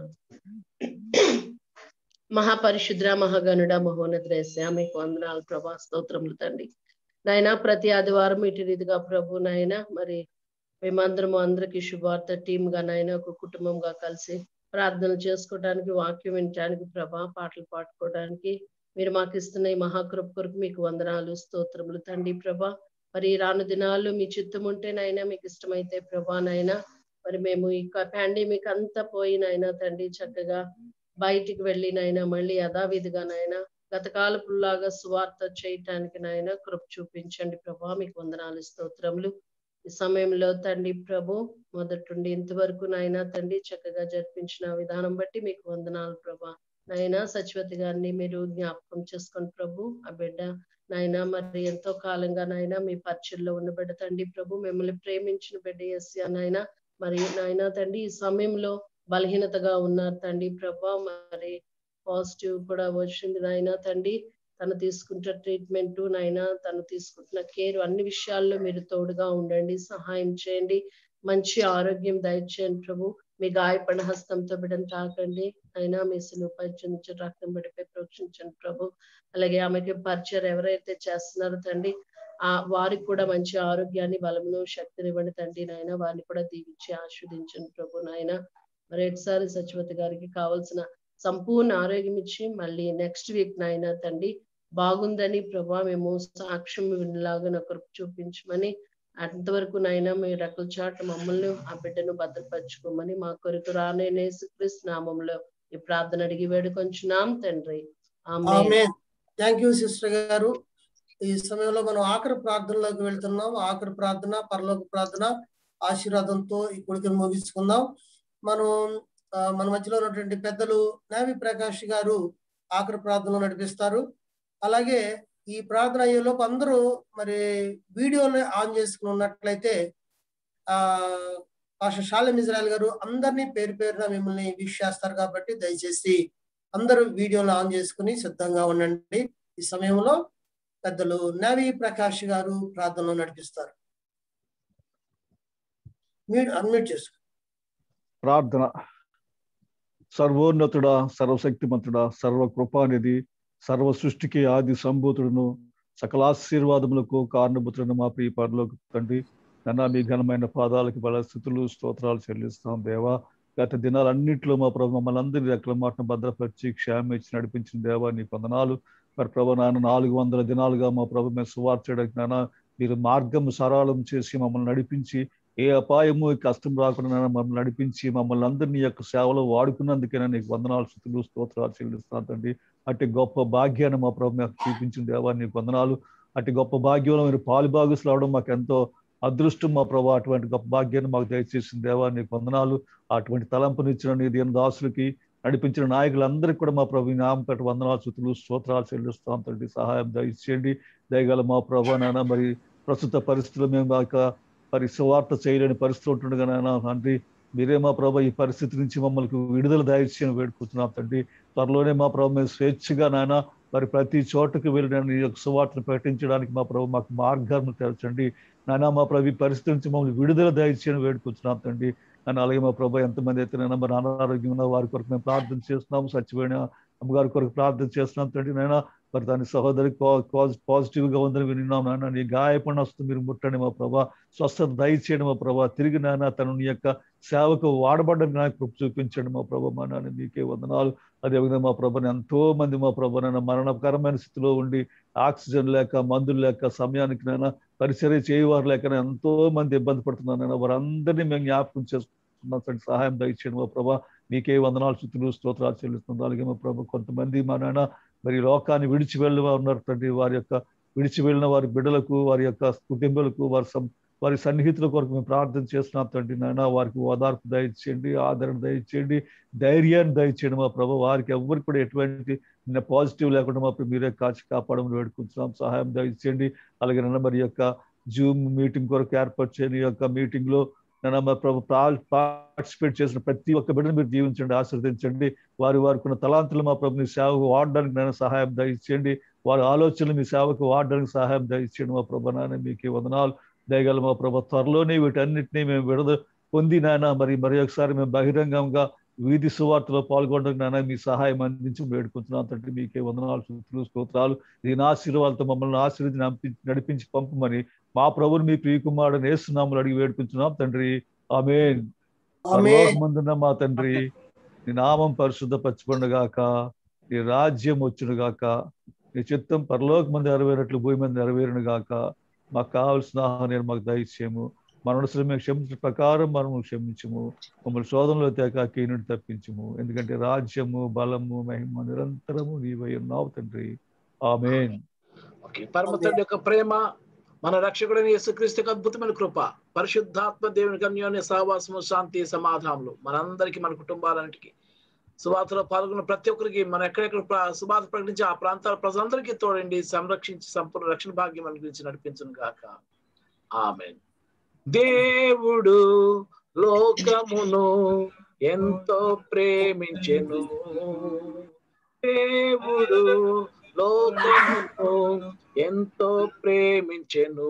J: మహాపరిశుద్ర మహాగణుడ మహోన్నతేశ మీకు వందనాలు ప్రభా, స్తోత్రములు తండ్రి. నాయన ప్రతి ఆదివారం ఇటు రీతిగా ప్రభు నాయన మరి మేమందరము అందరికి శుభార్త టీమ్ గా నాయన ఒక కుటుంబంగా కలిసి ప్రార్థన చేసుకోవడానికి, వాక్యం వినటానికి ప్రభా, పాటలు పాడుకోవడానికి మీరు మాకు ఇస్తున్న ఈ మహాకృప కొరకు మీకు వందనాలు స్తోత్రములు తండ్రి ప్రభా. మరి రాను దినాల్లో మీ చిత్తం ఉంటే నాయన, మీకు ఇష్టమైతే ప్రభా నాయన మరి మేము ఈ పాండమిక్ అంతా పోయినైనా తండ్రి చక్కగా బయటికి వెళ్ళి నాయన మళ్ళీ యథావిధిగా నాయన గతకాలపులాగా సువార్త చేయటానికి నాయన కృప చూపించండి ప్రభా, మీకు వందనాలు స్తోత్రములు. ఈ సమయంలో తండ్రి ప్రభు మొదటి ఇంతవరకు నాయన తండ్రి చక్కగా జరిపించిన విధానం బట్టి మీకు వందనాలు ప్రభా. నాయన సచివతి గారిని మీరు జ్ఞాపకం చేసుకొని ప్రభు, ఆ బిడ్డ నాయన మరి ఎంతో కాలంగా నాయన మీ పరిచయంలో ఉన్న బిడ్డ తండ్రి ప్రభు, మిమ్మల్ని ప్రేమించిన బిడ్డ ఎస్యా నాయన మరి నాయన తండ్రి ఈ సమయంలో బలహీనతగా ఉన్నారు తండ్రి ప్రభా. మరి పాజిటివ్ కూడా వచ్చింది నాయన తండ్రి, తను తీసుకుంటున్న ట్రీట్మెంట్ నాయన, తను తీసుకుంటున్న కేర్ అన్ని విషయాల్లో మీరు తోడుగా ఉండండి, సహాయం చేయండి, మంచి ఆరోగ్యం దయచేయండి ప్రభు. మీ గాయపడిన హస్తంతో బిడ్డను తాకండి అయినా, మీ సిలువపై చిందించి రక్తం బిడ్డపై ప్రోక్షించండి ప్రభు. అలాగే ఆమెకి పరిచయం ఎవరైతే చేస్తున్నారో తండ్రి, వారికి కూడా మంచి ఆరోగ్యాన్ని, బలమును, శక్తిని ఇవ్వండి తండ్రి నాయన. వారిని కూడా దీవించి ఆస్వాదించండి ప్రభు నాయన. మరి ఒకసారి సచివతి గారికి కావాల్సిన సంపూర్ణ ఆరోగ్యం ఇచ్చి మళ్ళీ నెక్స్ట్ వీక్ నాయన తండ్రి బాగుందని ప్రభా మేము సాక్ష్యం లాగా ఒకరు చూపించమని, అంతవరకు నాయన మీ రెక్కల చాటు మమ్మల్ని ఆ బిడ్డను భద్రపరచుకోమని మా కొరకు రానే యేసుక్రీస్తు నామములో ఈ ప్రార్థన అడిగి వేడుకొంచున్నాం తండ్రి, ఆమేన్.
B: థ్యాంక్ యూ సిస్టర్ గారు. ఈ సమయంలో మనం ఆఖరి ప్రార్థనలోకి వెళ్తున్నాం. ఆఖరి ప్రార్థన, పరలోక ప్రార్థన ఆశీర్వాదంతో ఈ కొడుకుని ముగించుకుందాం. మనం మన మధ్యలో ఉన్నటువంటి పెద్దలు నావి ప్రకాష్ గారు ఆఖరి ప్రార్థనలు నడిపిస్తారు. అలాగే ఈ ప్రార్థన అయ్యేలోపు అందరూ మరి వీడియోని ఆన్ చేసుకుని ఉన్నట్లయితే పాస్టర్ షాలేం ఇజ్రాయెల్ గారు అందరినీ పేరు పేరున మిమ్మల్ని విష్ చేస్తారు కాబట్టి దయచేసి అందరూ వీడియోని ఆన్ చేసుకుని సిద్ధంగా ఉండండి. ఈ సమయంలో పెద్దలు నావి ప్రకాష్ గారు ప్రార్థనలో నడిపిస్తారు. అన్మ్యూట్ చేసుకో.
K: ప్రార్థన. సర్వోన్నతుడా, సర్వశక్తిమంతుడా, సర్వ కృపానిధి, సర్వ సృష్టికి ఆది సంభూతుడును, సకల ఆశీర్వాదములకు కారణభూతులను మా ప్రియ పరలోక తండ్రి, నన్నా మీ ఘనమైన పాదాలకి బల స్థుతులు స్తోత్రాలు చెల్లిస్తాం దేవా. గత దినాలన్నింటిలో మా ప్రభు మమ్మల్ని అందరినీ రెక్కల మాటను భద్రపరిచి క్షేమం ఇచ్చి నడిపించిన దేవా నీ వందనాలు. మరి ప్రభు నాన్న 400 దినాలుగా మా ప్రభు మేము సువార్త చేయడానికి నాన్న మీరు మార్గం సరళం చేసి మమ్మల్ని నడిపించి, ఏ అపాయము కష్టం రాకుండా మమ్మల్ని నడిపించి మమ్మల్ని అందరినీ యొక్క సేవలో వాడుకున్నందుకైనా నీకు వందనాలు స్తుతులు స్తోత్రాలు చెల్లిస్తాను తండ్రి. అట్టి గొప్ప భాగ్యాన్ని మా ప్రభు మాకు చూపించిన దేవా నీకు వందనాలు. అట్టి గొప్ప భాగ్యంలో మీరు పాలుభాగస్తులు అవడం మాకు ఎంతో అదృష్టం మా ప్రభు. అటువంటి గొప్ప భాగ్యాన్ని మాకు దయచేసిన దేవా నీకు వందనాలు. అటువంటి తలంపునిచ్చిన నీ దీని దాసులకి నడిపించిన నాయకులందరికీ కూడా మా ప్రభు నామపేట వందనాలు స్తుతులు స్తోత్రాలు చెల్లిస్తాం తండ్రి. సహాయం దయచేయండి దయగల మా ప్రభు నాన్న. మరి ప్రస్తుత పరిస్థితుల్లో మేము మరి సువార్త చేయలేని పరిస్థితులు ఉంటుండగా నాయన తండ్రి, మీరే మా ప్రభు ఈ పరిస్థితి నుంచి మమ్మల్ని విడుదల దయచేయని వేడుకుంటున్నాం తండ్రి. త్వరలోనే మా ప్రభు మేము స్వేచ్ఛగా నాయన మరి ప్రతి చోటుకు వెళ్ళిన నీ యొక్క సువార్తను ప్రకటించడానికి మా ప్రభు మాకు మార్గాలను తెరచండి నాయన. మా ప్రభు ఈ పరిస్థితి నుంచి మమ్మల్ని విడుదల దయచేయని వేడుకుంటున్నాం తండ్రి. అని అలాగే మా ప్రభు ఎంతమంది అయితే నైనా మరి అనారోగ్యం ఉన్న వారి కొరకు మేము ప్రార్థన చేస్తున్నాము, చచ్చిపోయిన అమ్మగారి కొరకు ప్రార్థన చేస్తున్నాం తండ్రి. నైనా మరి దాని సహోదరి పాజిటివ్ గా ఉందని విన్నాం నాన్న. నీ గాయపడిన వస్తుంది మీరు ముట్టండి మా ప్రభా, స్వస్థత దయచేయండి మా ప్రభా. తిరిగి నాన్న తను నీ యొక్క సేవకు వాడబడ్డ నాకు కృప చూపించండి మా ప్రభా. మా నాన్న మీకే వందనాలు. అదేవిధంగా మా ప్రభాని ఎంతో మంది మా ప్రభా నైనా మరణకరమైన స్థితిలో ఉండి ఆక్సిజన్ లేక మందులు లేక సమయానికి నైనా పరిచర్య చేయవారు లేక ఎంతో మంది ఇబ్బంది పడుతున్నాను. వారందరినీ మేము జ్ఞాపకం చేసుకుంటున్నాం. సహాయం దయచేయండి మా ప్రభా. మీకే వందనాలు స్తుతులు స్తోత్రాలు చెల్లిస్తున్నాం. అలాగే మా ప్రభు కొంతమంది మా నాన్న మరి లోకాన్ని విడిచి వెళ్ళి ఉన్నారు తండ్రి. వారి యొక్క విడిచి వెళ్ళిన వారి బిడ్డలకు, వారి యొక్క కుటుంబాలకు, వారి సన్నిహితుల కొరకు మేము ప్రార్థన చేస్తున్నాం తండ్రి. నాయన వారికి ఓదార్పు దయచేయండి, ఆదరణ దయచేయండి, ధైర్యాన్ని దయచేయండి మా ప్రభు. వారికి ఎవరికి కూడా ఎటువంటి పాజిటివ్ లేకుండా మా ప్రభు మీరే కాచి కాపాడమని వేడుకుంటున్నాం. సహాయం దయచేయండి. అలాగే నన్ను మరి యొక్క జూమ్ మీటింగ్ కొరకు ఏర్పాటు చేయని యొక్క మీటింగ్ లో నేను మా ప్రభు పార్టిసిపేట్ చేసిన ప్రతి ఒక్క బిడ్డను మీరు దీవించండి, ఆశీర్వదించండి. వారికి ఉన్న తలాంతులు మా ప్రభు మీ సేవకు వాడడానికి నేను సహాయం దయచేయండి. వారి ఆలోచనలు మీ సేవకు వాడడానికి సహాయం దయచేయండి మా ప్రభు. నాయన మీకు వందనాలు. దయగల మా ప్రభు, త్వరలోనే వీటన్నిటినీ మేము విడుదల పొంది నాయన మరి ఒకసారి మేము బహిరంగంగా వీధి సువార్తలో పాల్గొనడానికి నాయన మీ సహాయం అందించి వేడుకుంటున్నాం తండ్రి. మీకే వందనాలు, స్తుతులు, స్తోత్రాలు. దీని ఆశీర్వాదాలతో మమ్మల్ని ఆశీర్వదించి నడిపించి పంపమని మా ప్రభుని మీ ప్రియకుమారుడు యేసు నామములో అడిగి వేడుకుంటున్నాం తండ్రి. ఆమేన్. పరలోకమందున్న మా తండ్రి, నీ నామం పరిశుద్ధపరచబడుగాక, నీ రాజ్యం వచ్చునుగాక, నీ చిత్తం పరలోకమందు నెరవేరినట్లు భూమి మీద నెరవేరును గాక. మాకు కావాల్సిన ఆహారం మాకు దయచేయము, మనసులు మేము క్షమించిన ప్రకారం మనము క్షమించము, మమ్మల్ని శోధనలో తేక కీనుడి తప్పించము. ఎందుకంటే రాజ్యము, బలము, మహిమ నిరంతరము నీవై ఉన్నావు తండ్రి. ఆమేన్.
A: పరమ తండ్రి యొక్క ప్రేమ, మన రక్షకుడైన యేసుక్రీస్తుకు అద్భుతమైన కృప, పరిశుద్ధాత్మ దేవుని అన్యోన్య సహవాసము, శాంతి, సమాధానములు మనందరికీ, మన కుటుంబాలన్నిటికీ, సువార్తలో పాల్గొన్న ప్రతి ఒక్కరికి, మనం ఎక్కడెక్కడ సువార్త ప్రకటించి ఆ ప్రాంతాల ప్రజలందరికీ తోడండి, సంరక్షించి సంపూర్ణ రక్షణ భాగ్యం అనుగ్రహించి నడిపించును గాక. ఆమేన్. దేవుడు లోకమును ఎంతో ప్రేమించెను, దేవుడు లోకమును ఎంతో ప్రేమించెను,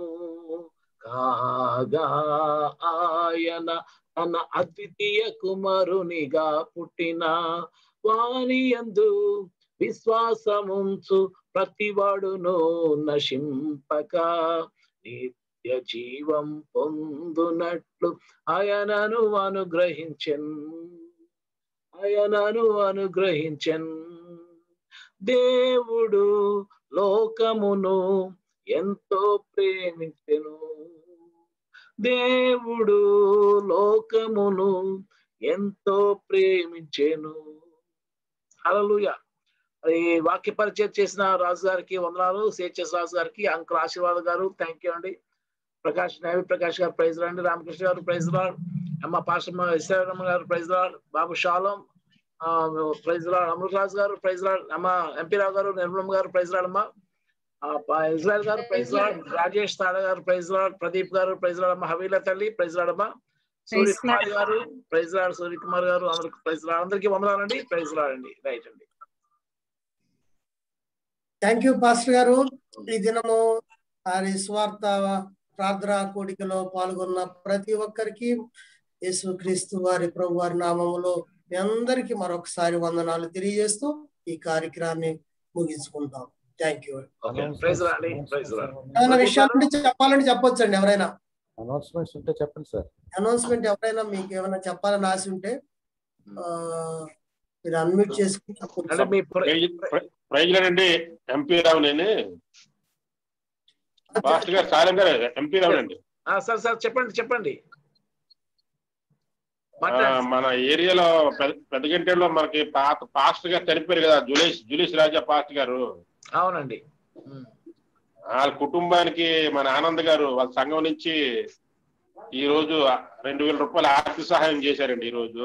A: కాగా ఆయన తన అద్వితీయ కుమారునిగా పుట్టిన వాని యందు విశ్వాసముంచు ప్రతివాడును నశింపక నిత్య జీవం పొందునట్లు ఆయనను అనుగ్రహించెన్. దేవుడు లోకమును ఎంతో ప్రేమించెను, దేవుడు లోకమును ఎంతో ప్రేమించెను. హల్లెలూయా. ఈ వాక్య పరిచయం చేసిన రాజు గారికి వందనాలు, సిహెచ్ఎస్ రాజు గారికి, అంకుల్ ఆశీర్వాద్ గారు థ్యాంక్ యూ అండి. ప్రకాష్ నావి ప్రకాష్ గారు ప్రైజ్ రాండి, రామకృష్ణ గారు ప్రైజ్ రాడ్, అమ్మ పాస్టర్ ఇస్రాయల్ గారు praise Lord, Babu Shalom praise Lord, Amrutharaju గారు ప్రైజ్ రాడ్, అమ్మ ఎంపీ రావు గారు, నిర్మలమ్మ గారు ప్రైజ్ రాడ్, అమ్మ ఇజ్రాయల్ గారు ప్రైజ్ రాడ్, రాజేష్ తాడ గారు ప్రైజ్ రాడ్, ప్రదీప్ గారు ప్రైజ్ రాడ్, అమ్మ హవీల తల్లి ప్రైజ్ రాడ్, అమ్మ సూర్యకుమార్ గారు ప్రైజ్ రాడ్, సూర్యకుమార్ గారు అందరికి ప్రైజ్ రాడ్. అందరికీ వందనాలండి, ప్రైజ్ రాడ్ అండి. రైట్ అండి.
B: థ్యాంక్ యూ పాస్టర్ గారు. ఈ దినము వారి స్వార్థ ప్రార్థన కూడికలో పాల్గొన్న ప్రతి ఒక్కరికి యేసుక్రీస్తు వారి ప్రభు వారి నామములో మీ అందరికీ మరొకసారి వందనాలు తెలియజేస్తూ ఈ కార్యక్రమాన్ని ముగించుకుంటాం. Thank you. ఏమైనా విషయాలు చెప్పాలని చెప్పొచ్చండి. ఎవరైనా
L: అనౌన్స్మెంట్స్ ఉంటే చెప్పండి సార్.
B: అనౌన్స్మెంట్ ఎవరైనా మీకు ఏమైనా చెప్పాలని ఆశ ఉంటే మీరు అన్మ్యూట్ చేసుకుని
M: ప్రైజ్లండి. ఎంపీ రావు నేను పాస్టర్ గారు, సారం గారు ఎంపీ రావునండి.
A: సార్ సార్ చెప్పండి చెప్పండి.
M: మన ఏరియాలో పెద్దగంటలో మనకి పాస్టర్ గారు చనిపోయారు కదా, జులేష్ రాజా పాస్టర్ గారు.
A: అవునండి.
M: వాళ్ళ కుటుంబానికి మన ఆనంద్ గారు వాళ్ళ సంఘం నుంచి ఈ రోజు 2000 రూపాయలు ఆర్థిక సహాయం చేశారండి. ఈ రోజు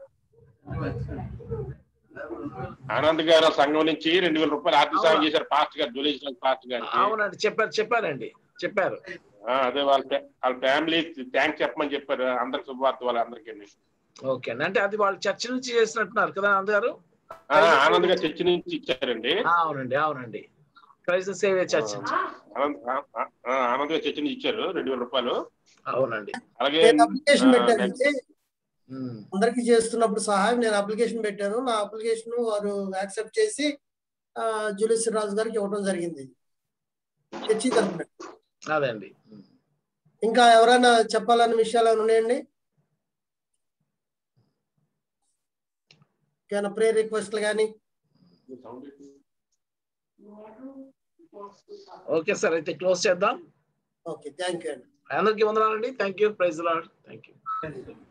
M: ఆనంద్ గారు సంఘం నుంచి 2000 రూపాయలు ఆర్థిక సహాయం చేశారు పాస్టర్ గారు, జులేష్ రాజా పాస్టర్ గారు.
A: అవునండి, చెప్పారండి.
M: అదే వాళ్ళ ఫ్యామిలీ థ్యాంక్స్ చెప్పమని చెప్పారు అందరికి, శుభవార్త వాళ్ళందరికీ.
A: ఓకే అండి. అంటే అది వాళ్ళు చర్చ నుంచి చేసినట్టున్నారు కదా ఆనంద్ గారు?
M: ఆనంద్ గారు చర్చ నుంచి ఇచ్చారండి.
A: అవునండి. క్రైస్తవ సేవ చర్చ
M: ఆనంద్ గారు చర్చ నుంచి ఇచ్చారు 2000 రూపాయలు.
A: అవునండి.
M: అలాగే
B: అప్లికేషన్ పెట్టానంటే అందరికి చేస్తున్నప్పుడు సహాయం నేను అప్లికేషన్ పెట్టాను. నా అప్లికేషన్ వారు యాక్సెప్ట్ చేసి జులేష్ రాజు గారికి ఇవ్వడం జరిగింది. చర్చి తరపున.
A: అదండి.
B: ఇంకా ఎవరైనా చెప్పాలన్న విషయాలు ఉన్నాయండి? ఏమైనా ప్రేయర్ రిక్వెస్ట్లు కానీ?
A: ఓకే సార్, అయితే క్లోజ్ చేద్దాం.
B: ఓకే, థ్యాంక్ యూ అండి.
A: అందరికీ వందనాలండి. Thank you. Praise Lord. Thank you.